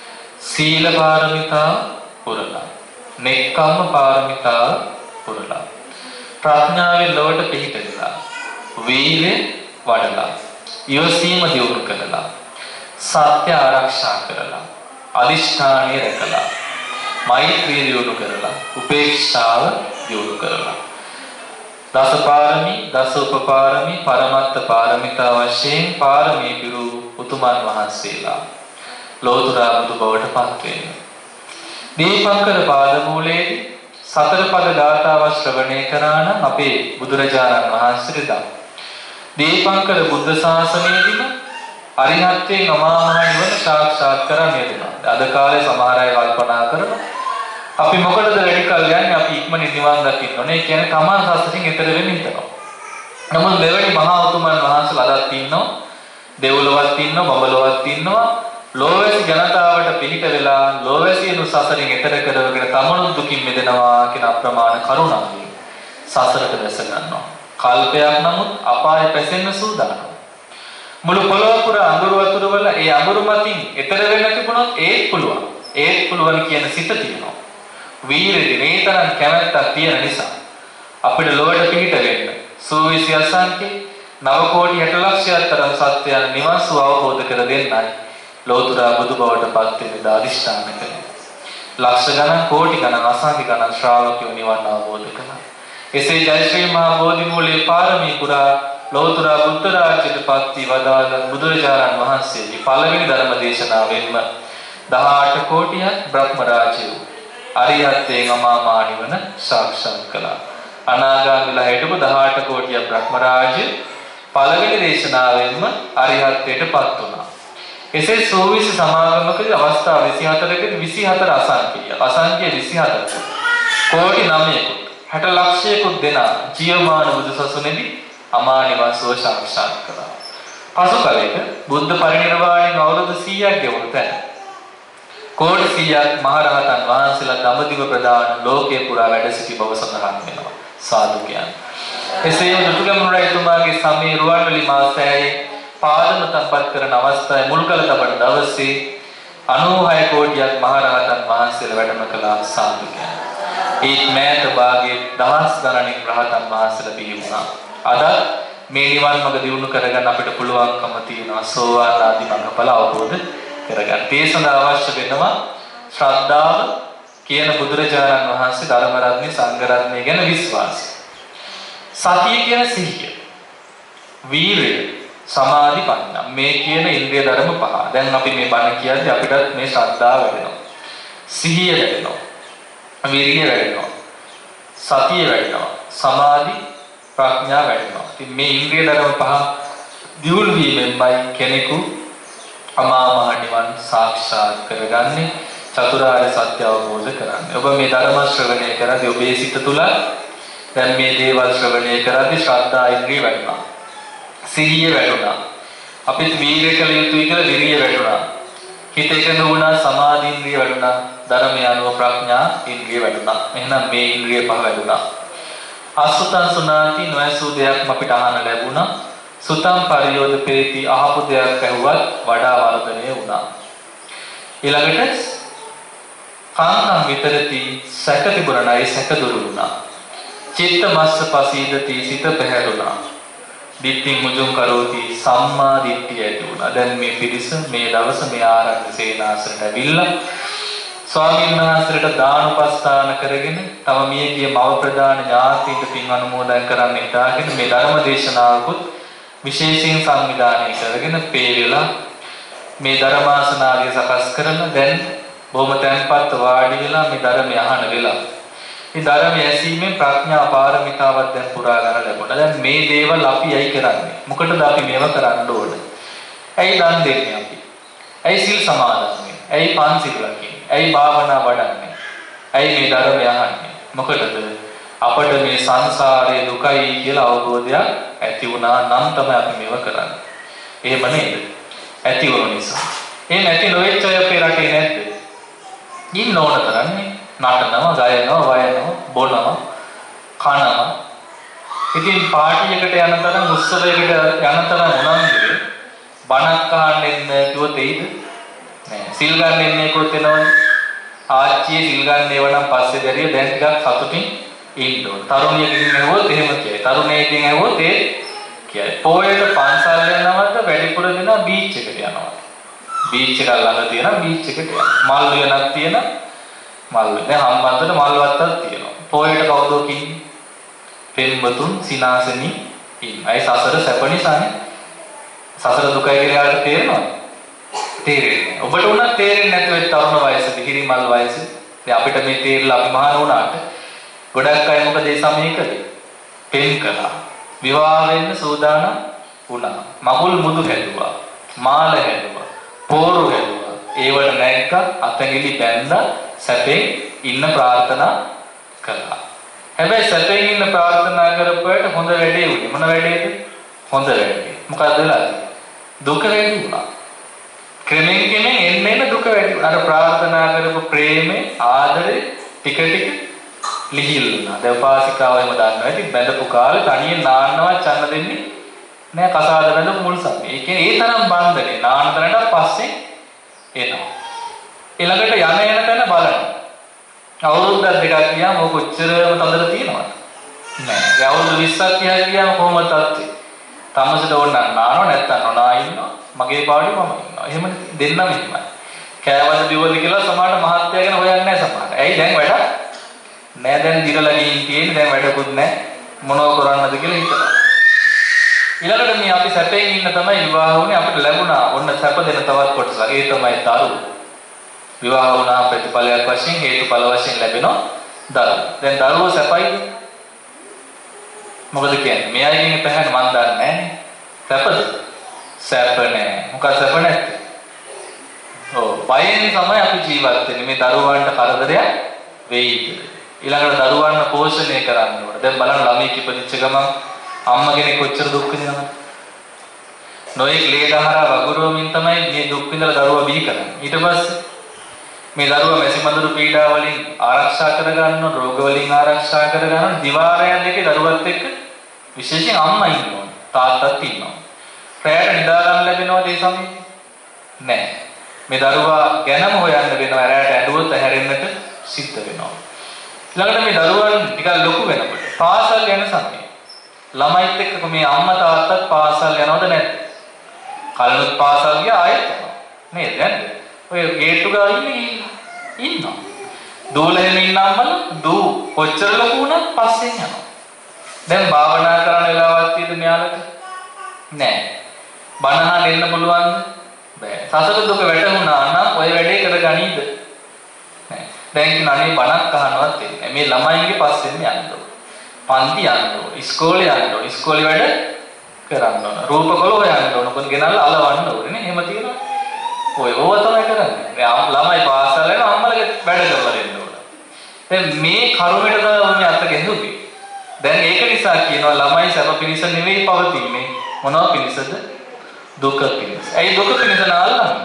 සීල පාරමිතාව පුරලා. නෙක්ඛම්ම පාරමිතාව පුරලා. ප්‍රඥාවෙන් ලොවට පිහිටලා. වීර්ය වඩලා. ඉවසීම දියුණු කරලා. සත්‍ය ආරක්ෂා කරලා. අදිෂ්ඨානය රැකලා. මෛත්‍රිය දියුණු කරලා. උපේක්ෂාව දියුණු කරලා. දස පාරමී, දස උපපාරමී, පරමත්ත පාරමිතා වශයෙන් පාරමී පිරු උතුමන් වහන්සේලා ලෝතුරා බුදු බවට පත් වෙනවා. දීපංකර පාදමූලයේදී සතර පද ගාථාව ශ්‍රවණය කරා නම් අපේ බුදුරජාණන් වහන්සේට දා. දීපංකර බුද්ධ ශාසනයේදීම අරිහත්ත්වයෙන් අමා මහ නිවන සාක්ෂාත් කරගන්න යෙදුණා. අද කාලේ සමහර අය කල්පනා කරනවා අපි මොකටද වැඩි කල් යන්නේ අපි ඉක්මනින් නිවන් දකින්න ඕනේ. ඒ කියන්නේ තමන් සසරින් එතර වෙන්න හිතනවා. නමුත් මෙවැනි මහා උතුමන් වහන්සේලා අදත් ඉන්නවා. දෙව්ලොවත් ඉන්නවා, බඹලොවත් ඉන්නවා. ලෝවැසි ජනතාවට පිහිට වෙලා ලෝවැසියනු සසරින් එතර කරවගෙන තමනුත් දුකින් මිදෙනවා කියන අප්‍රමාණ කරුණාවෙන් සසරට දැස ගන්නවා. කල්පයක් නමුත් අපාය පැසෙන්න සූදානම්. මුළු පොළොව පුරා අඟුරු වතුර වල ඒ අඟුරු මතින් එතර වෙන්න තිබුණොත් ඒත් පුළුවන්. ඒත් පුළුවන් කියන සිත තියෙනවා. වීරදී නේතරම් කැමැත්තක් තියෙන නිසා අපිට ලොවට පිහිට වෙන්න සූවිසි අසංඛ්‍ය නව කෝටි හැට ලක්ෂයක් තරම් සත්‍යයන් නිවන් සුව අවබෝධ කර දෙන්නයි ලෝතුරා බුදු බවට පත් වෙන දාදිෂ්ඨාන කළේ. ලක්ෂ ගණන් කෝටි ගණන් අසංඛ්‍ය ගණන් ශ්‍රාවකයෝ නිවන් අවබෝධ කළා. එසේ ජය ශ්‍රී මහා බෝධි මූලයේ පාරමී පුරා ලෝතුරා බුද්ධ රාජ්‍යයට පත් වී වදාළ බුදුරජාණන් වහන්සේගේ පළවෙනි ධර්ම දේශනාවෙන්ම දහඅට කෝටියක් බ්‍රහ්ම රාජ්‍යෝ අරියත්යෙන් අමා මහ නිවන සාක්ෂාත් කළා. අනාගාමීලා හිටපු දහඅට කෝටිය බ්‍රහ්ම රාජ්‍ය පළවෙනි දේශනාවෙන්ම අරිහත්ත්වයට පත් වුණා. එසේ සෝවිසි සමාගමකදී අවස්ථා විසිහතරකදී විසිහතර අසංඛ්‍යය අසංඛ්‍ය විසිහතර කෝටි නවයකුත් හැට ලක්ෂයකුත් දෙන ජීවමාන බුදුසසුනේදී අමා නිවන් සුව සාක්ෂාත් කළා. පසු කලෙක බුද්ධ පරිනිර්වාණයෙන් අවුරුදු සීයක් ගෙවුණු තැන කෝටි සීයක් මහරහතන් වහන්සේලා දඹදිව ප්‍රදාන ලෝකේ පුරා වැඩ සිටි බව සඳහන් වෙනවා. සාදු කියන්නේ. එසේම දුටුගැමුණු රජතුමාගේ සමයේ රුවන්වැලි මාසයේ පාදම තබ්බත් කරන අවස්ථාවේ මුල් කළ තබන දවසේ අනූහය කෝටියක් මහරහතන් වහන්සේලා වැඩම කළා. සාදු කියන්නේ. ඒ මෑත භාගයේ දහස් ගණනින් රහතන් වහන්සේලා බිහි වුණා. අද මේ නිවන් මඟ දියුණු කරගන්න අපිට පුළුවන්කම තියෙනවා සෝවාන් ආදී මඟඵල අවබෝධ කරගන්න. ඒ සඳහා අවශ්‍ය වෙනවා ශ්‍රද්ධාව කියන බුදුරජාණන් වහන්සේ ධර්ම රත්නේ සංඝ රත්නේ ගැන විශ්වාසය. සතිය කියන සිහිය. වීරිය, සමාධි ප්‍රඥා මේ කියන ඉන්ද්‍රිය ධර්ම පහ. දැන් අපි මේ බණ කියද්දී අපිට මේ ශ්‍රද්ධාව වැඩෙනවා. සිහිය වැඩෙනවා. වීරිය වැඩෙනවා. සතිය වැඩෙනවා. සමාධි ප්‍රඥා වැඩෙනවා. ඉතින් මේ ඉන්ද්‍රිය ධර්ම පහ දියුණු වීමෙන්මයි කෙනෙකු අමා මහ නිවන් සාක්ෂාත් කරගන්නේ චතුරාර්ය සත්‍ය අවබෝධ කරන්නේ. ඔබ මේ ධර්ම ශ්‍රවණය කරද්දී ඔබේ සිත තුළ දැන් මේ දේවල් ශ්‍රවණය කරද්දී ශ්‍රද්ධා ඉන්ද්‍රිය වැඩුණා. සිහිය වැඩුණා. අපිට වීර්ය කළ යුතුයි කියලා විරිය වැඩුණා. හිත එකඟ වුණා සමාධි ඉන්ද්‍රිය වැඩුණා. ධර්මය අනුව ප්‍රඥා ඉන්ද්‍රිය වැඩුණා. එහෙනම් මේ ඉන්ද්‍රිය පහ වැඩුණා. අසුතං සුනාති නොඇසූ දෙයක් අපිට අහන්න ලැබුණා. සුතං පරියෝදපේති අහපු දෙයක් ඇහුවත් වඩා වර්ධනය වුණා. ඊළඟට කාංකම් විතරති සැක තිබුණායි සැක දුරු වුණා. චිත්ත මස්ස පසීදති සිත පැහැරුණා. දිට්ඨි මුජුං කරෝති සම්මා දිට්ඨිය ඇති වුණා. දැන් මේ පිරිස මේ දවස මේ ආරණ්‍ය සේනාසනට ඇවිල්ලා ස්වාමීන් වහන්සේට දානපස්ථාන කරගෙන තම මියගිය මව ප්‍රදාන ඥාතීන්ට පින් අනුමෝදන් කරන්න ඉතාලගෙන මේ ධර්ම දේශනාවකුත් විශේෂයෙන් සංවිධානය කරගෙන පෙරලා මේ ධර්මාසනාදිය සකස් කරලා දැන් බොහොම තැන්පත් වාඩි වෙලා මේ ධර්මය අහන වෙලා මේ ධර්මය ඇසීමෙන් ප්‍රඥා පාරමිතාවක් දැන් පුරා ගන්න ලැබුණා. දැන් මේ දේවල් අපි ඇයි කරන්නේ? මොකටද අපි මේව කරන්න ඕනේ? ඇයි දන් දෙන්නේ අපි? ඇයි සිල් සමාදන් වෙන්නේ? ඇයි පන්සිල් රකින්නේ? ඇයි භාවනා වඩන්නේ? ඇයි මේ ධර්මය අහන්නේ? මොකටද? අපට මේ සංසාරයේ දුකයි කියලා අවබෝධයක් ඇති වුණා නම් තමයි අපි මේව කරන්නේ. එහෙම නේද? ඇති වුණ නිසා. එහෙම ඇති නොවෙච්ච අය අපේ රටේ නැද්ද? ඉන්න ඕන තරන්නේ. නටනවා, ගයනවා, වයනවා, බොනවා, කනවා. ඉතින් පාටි එකට යන තරම් උත්සවයකට යන තරම් උනන්දුවේ බණක් අහන්න එන්න කිව්වොත් එයිද? නෑ. සිල් ගන්න එන්නේ කොහොත් එනවද? ආච්චියේ සිල් ගන්න ඒවනම් පස්සේ දැරිය දැන් ටිකක් සතුටින් ඉන්න ඕන. තරුණියකින් ඇහුවොත් එහෙම කියයි. තරුණයෙක්ගෙන් ඇහුවොත් ඒ කියයි. පොයට පන්සල් යනවද වැඩිපුර දෙනා බීච් එකට යනවා. බීච් එක ළඟ තියෙන බීච් එකට යනවා. මල් වෙනක් තියෙන මල් වෙන. දැන් හම්බන්තොට මල් වත්තක් තියෙනවා. පොයට කවුද කින්නේ? පෙම්වතුන් සිනාසනි ඉන්න. අය සසර සැප නිසානේ. සසර දුකයි කියලා තේරෙනවද? තේරෙන්නේ. ඔබට උනත් තේරෙන්නේ නැතුව ඒ තරුණ වයසේදී හිරිමල් වයසේ දැන් අපිට මේ තේරලා අභිමාන වුණාට ගොඩක් අය මොකද ඒ සමයකදී පෙන් කළා. විවාහ වෙන්න සූදානම් වුණා. මගුල් මුදු හැදුවා. මාල හැදුවා. පෝරු හැදුවා. ඒවට නැග්ග අතගිලි බැඳලා සැපේ ඉන්න ප්‍රාර්ථනා කළා. හැබැයි සැපේ ඉන්න ප්‍රාර්ථනා කරපුවට හොඳ වැඩේ උනේ. මොන වැඩේද? හොඳ වැඩේ. මොකද වෙලාද? දුක වැඩි වුණා. ක්‍රමෙන් ක්‍රමෙන් එන්න එන්න දුක වැඩි වුණා. අර ප්‍රාර්ථනා කරපු ප්‍රේමේ ආදරේ ටික ටික ලිහිල් වුණා. දැන් උපාසිකාව එහෙම දන්නවා. ඉතින් බැඳපු කාලේ තනියෙන් නාන්නවත් චන්න දෙන්නේ නෑ. කසාද බැඳපු මුල් සමේ. ඒ කියන්නේ ඒ තරම් බන්ධනේ නාන්න තරට පස්සේ එනවා. ඊළඟට යන එන තැන බලන්න. අවුරුද්දක් දෙකක් ගියාම ඔය කොච්චරම තදර තියෙනවද? නෑ. ඒ අවුරුදු විස්සක් තියා ගියාම කොහොමද තත්ත්වය? තමසට ඕන නම් නානව නැත්තම් නොනා ඉන්නවා. මගේ පාඩුවේ මම ඉන්නවා. එහෙම දෙන්නම ඉන්නවා. කෑවද බිව්වද කියලා සමහරට මහත්ය ගැන හොයන්නේ නැහැ සමහරට. ඇයි දැන් වැඩ? නෑ දැන් දිරලා ගිහින් තියෙන්නේ දැන් වැඩකුත් නැහැ. මොනව කරන්නද කියලා හිතනවා. ඊළඟට මේ අපි සැපෙන් ඉන්න තමයි විවාහ වුණේ. අපිට ලැබුණා ඔන්න සැප දෙන තවත් කොටසක්. ඒ තමයි දරුවෝ. විවාහ වුණා ප්‍රතිඵලයක් වශයෙන් හේතුඵල වශයෙන් ලැබෙනවා දරුවෝ. දැන් දරුවෝ සැපයිද? මොකද කියන්නේ? මේ අයගෙන් පහන මන් දන්නේ නැහැ. සැපද? සැප නැහැ. මොකද සැප නැත්තේ? ඔව් බයෙන් තමයි අපි ජීවත් වෙන්නේ. මේ දරුවන්ට කරදරයක් වෙයිද? ඊළඟට දරුවන්ව පෝෂණය කරන්න ඕන. දැන් බලන්න ළමයි ඉපදිච්ච ගමන් අම්මා කෙනෙක් කොච්චර දුක් විඳිනවද? නොයෙක් ලේ දහරා වගුරුවමින් තමයි මේ දුක් විඳලා දරුවා බිහි කරන්නේ. ඊට පස්සේ මේ දරුවා මැසි මඳුරු පීඩා වලින් ආරක්ෂා කරගන්න ඕන, රෝග වලින් ආරක්ෂා කරගන්න දිවාරයන් දෙකේ දරුවත් එක්ක විශේෂයෙන් අම්මා ඉන්නවා. තාත්තත් ඉන්නවා. රැයට නිදා ගන්න ලැබෙනවද ඒ සමයේ? නැහැ. මේ දරුවා ගැනම හොයන්න වෙනවා. රැයට ඇඬුවොත් ඇහැරෙන්නට සිද්ධ වෙනවා. ඊළඟට මේ දරුවන් ටිකක් ලොකු වෙනකොට පාසල් යන සමයේ ළමයිත් එක්ක මේ අම්මා තාත්තත් පාසල් යනවද නැද්ද? කලනුත් පාසල් ගියා ආයෙත් යනවා. නේද? නැද්ද? ඔය ගේට්ටු ගාව ඉන්නේ ඉන්නවා. දූලෙම ඉන්න අම්මලා දූ කොච්චර ලොකු වුණත් පස්සෙන් යනවා. දැන් භාවනා කරන වෙලාවක් තියෙද මෙයාලට? නෑ. බණහන් එන්න පුළුවන්ද? බෑ. සසර දුක වැටුණා නම් ඔය වැඩේ කරගනීද? නෑ. දැන් කිනානේ බණක් අහනවත් එන්නේ. මේ ළමයින්ගේ පස්සෙන් යන්න ඕන. පන්ති යන්න ඕන. ඉස්කෝලේ යන්න ඕන. ඉස්කෝලේ වැඩ කරන්න ඕන. රූපකොළ හොයන්න ඕන. කොහොමද ගෙනල්ලා අලවන්න ඕනේ නේ. එහෙම තියෙනවා. ඔය ඕව තමයි කරන්නේ. මේ ළමයි පාසල් යන අම්මලගේ වැඩ කරලා දෙන්න ඕන. දැන් මේ කරුමෙට තමයි මේ අත ගෙනුනේ. දැන් ඒක නිසා කියනවා ළමයි සැප පිණිස නෙවෙයි පවතින්නේ. මොනවා පිණිසද? දුක පිණිස. ඇයි දුක පිණිස නාල්ලන්නේ?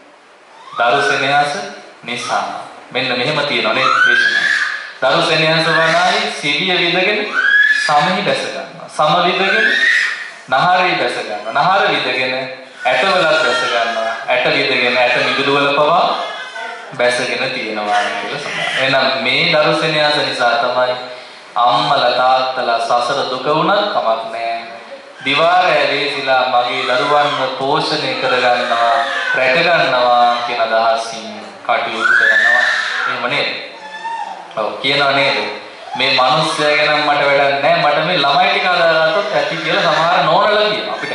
දරු සෙනෙහස නිසා. මෙන්න මෙහෙම තියෙනවා නේ දේශනාව. දරු සෙනෙහස වනායි සිවිය විදගෙන සමෙහි බැස ගන්නවා. සම විදගෙන නහරේ බැස ගන්නවා. නහර විදගෙන ඇටවලක් බැස ගන්නවා. ඇට විදගෙන ඇට මිදුළු වල පවා බැසගෙන තියෙනවා කියලා සඳහන්. එහෙනම් මේ දරු සෙනෙහස නිසා තමයි අම්මලා තාත්තලා සසර දුක වුණත් කමක් නැහැ. දිවාරය වේසිලා මගේ දරුවන්ව පෝෂණය කරගන්නවා, රැක ගන්නවා කියන අදහසින් කටයුතු කරනවා. එහෙම නේද? ඔව් කියනවා නේද? මේ මිනිස්සයා ගැන මට වැඩක් නැහැ. මට මේ ළමයි ටික අදාළතොත් ඇති කියලා සමහර නෝනලා කියනවා අපිට.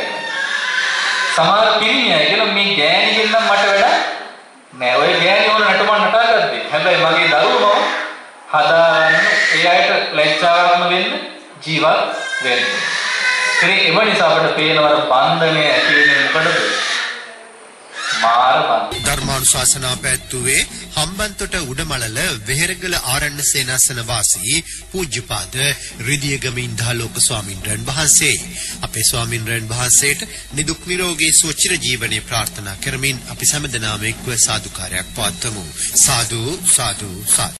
සමහර පිරිමියයි කියන මේ ගෑණිගෙන් නම් මට වැඩක් නෑ. ඔය ගෑණි ඕන නටමන් නටාගත්තේ. හැබැයි මගේ දරුවෝ හදාගන්න ඒ අයට ලැජ්ජාවක්ම වෙන්න ජීවත් වෙන්න. ඉතින් ඒ නිසා අපිට පේනවර බන්ධනය ඇති වෙන්නේ මොකටද? මාර බන්ධන. ධර්මානුශාසනා පැවැත්වුවේ හම්බන්තොට උඩමලල වෙහෙරගල ආරණ්‍ය සේනාසන වාසී පූජ්‍යපාද රිදියගම ඉන්දාලෝක ස්වාමින්වයන් වහන්සේ. අපේ ස්වාමින්වයන් වහන්සේට නිදුක් නිරෝගී සුව චිර ජීවනයේ ප්‍රාර්ථනා කරමින් අපි සෑම දිනම එක්ව සාදුකාරයක් පවත්වමු. සාදු සාදු සාදු.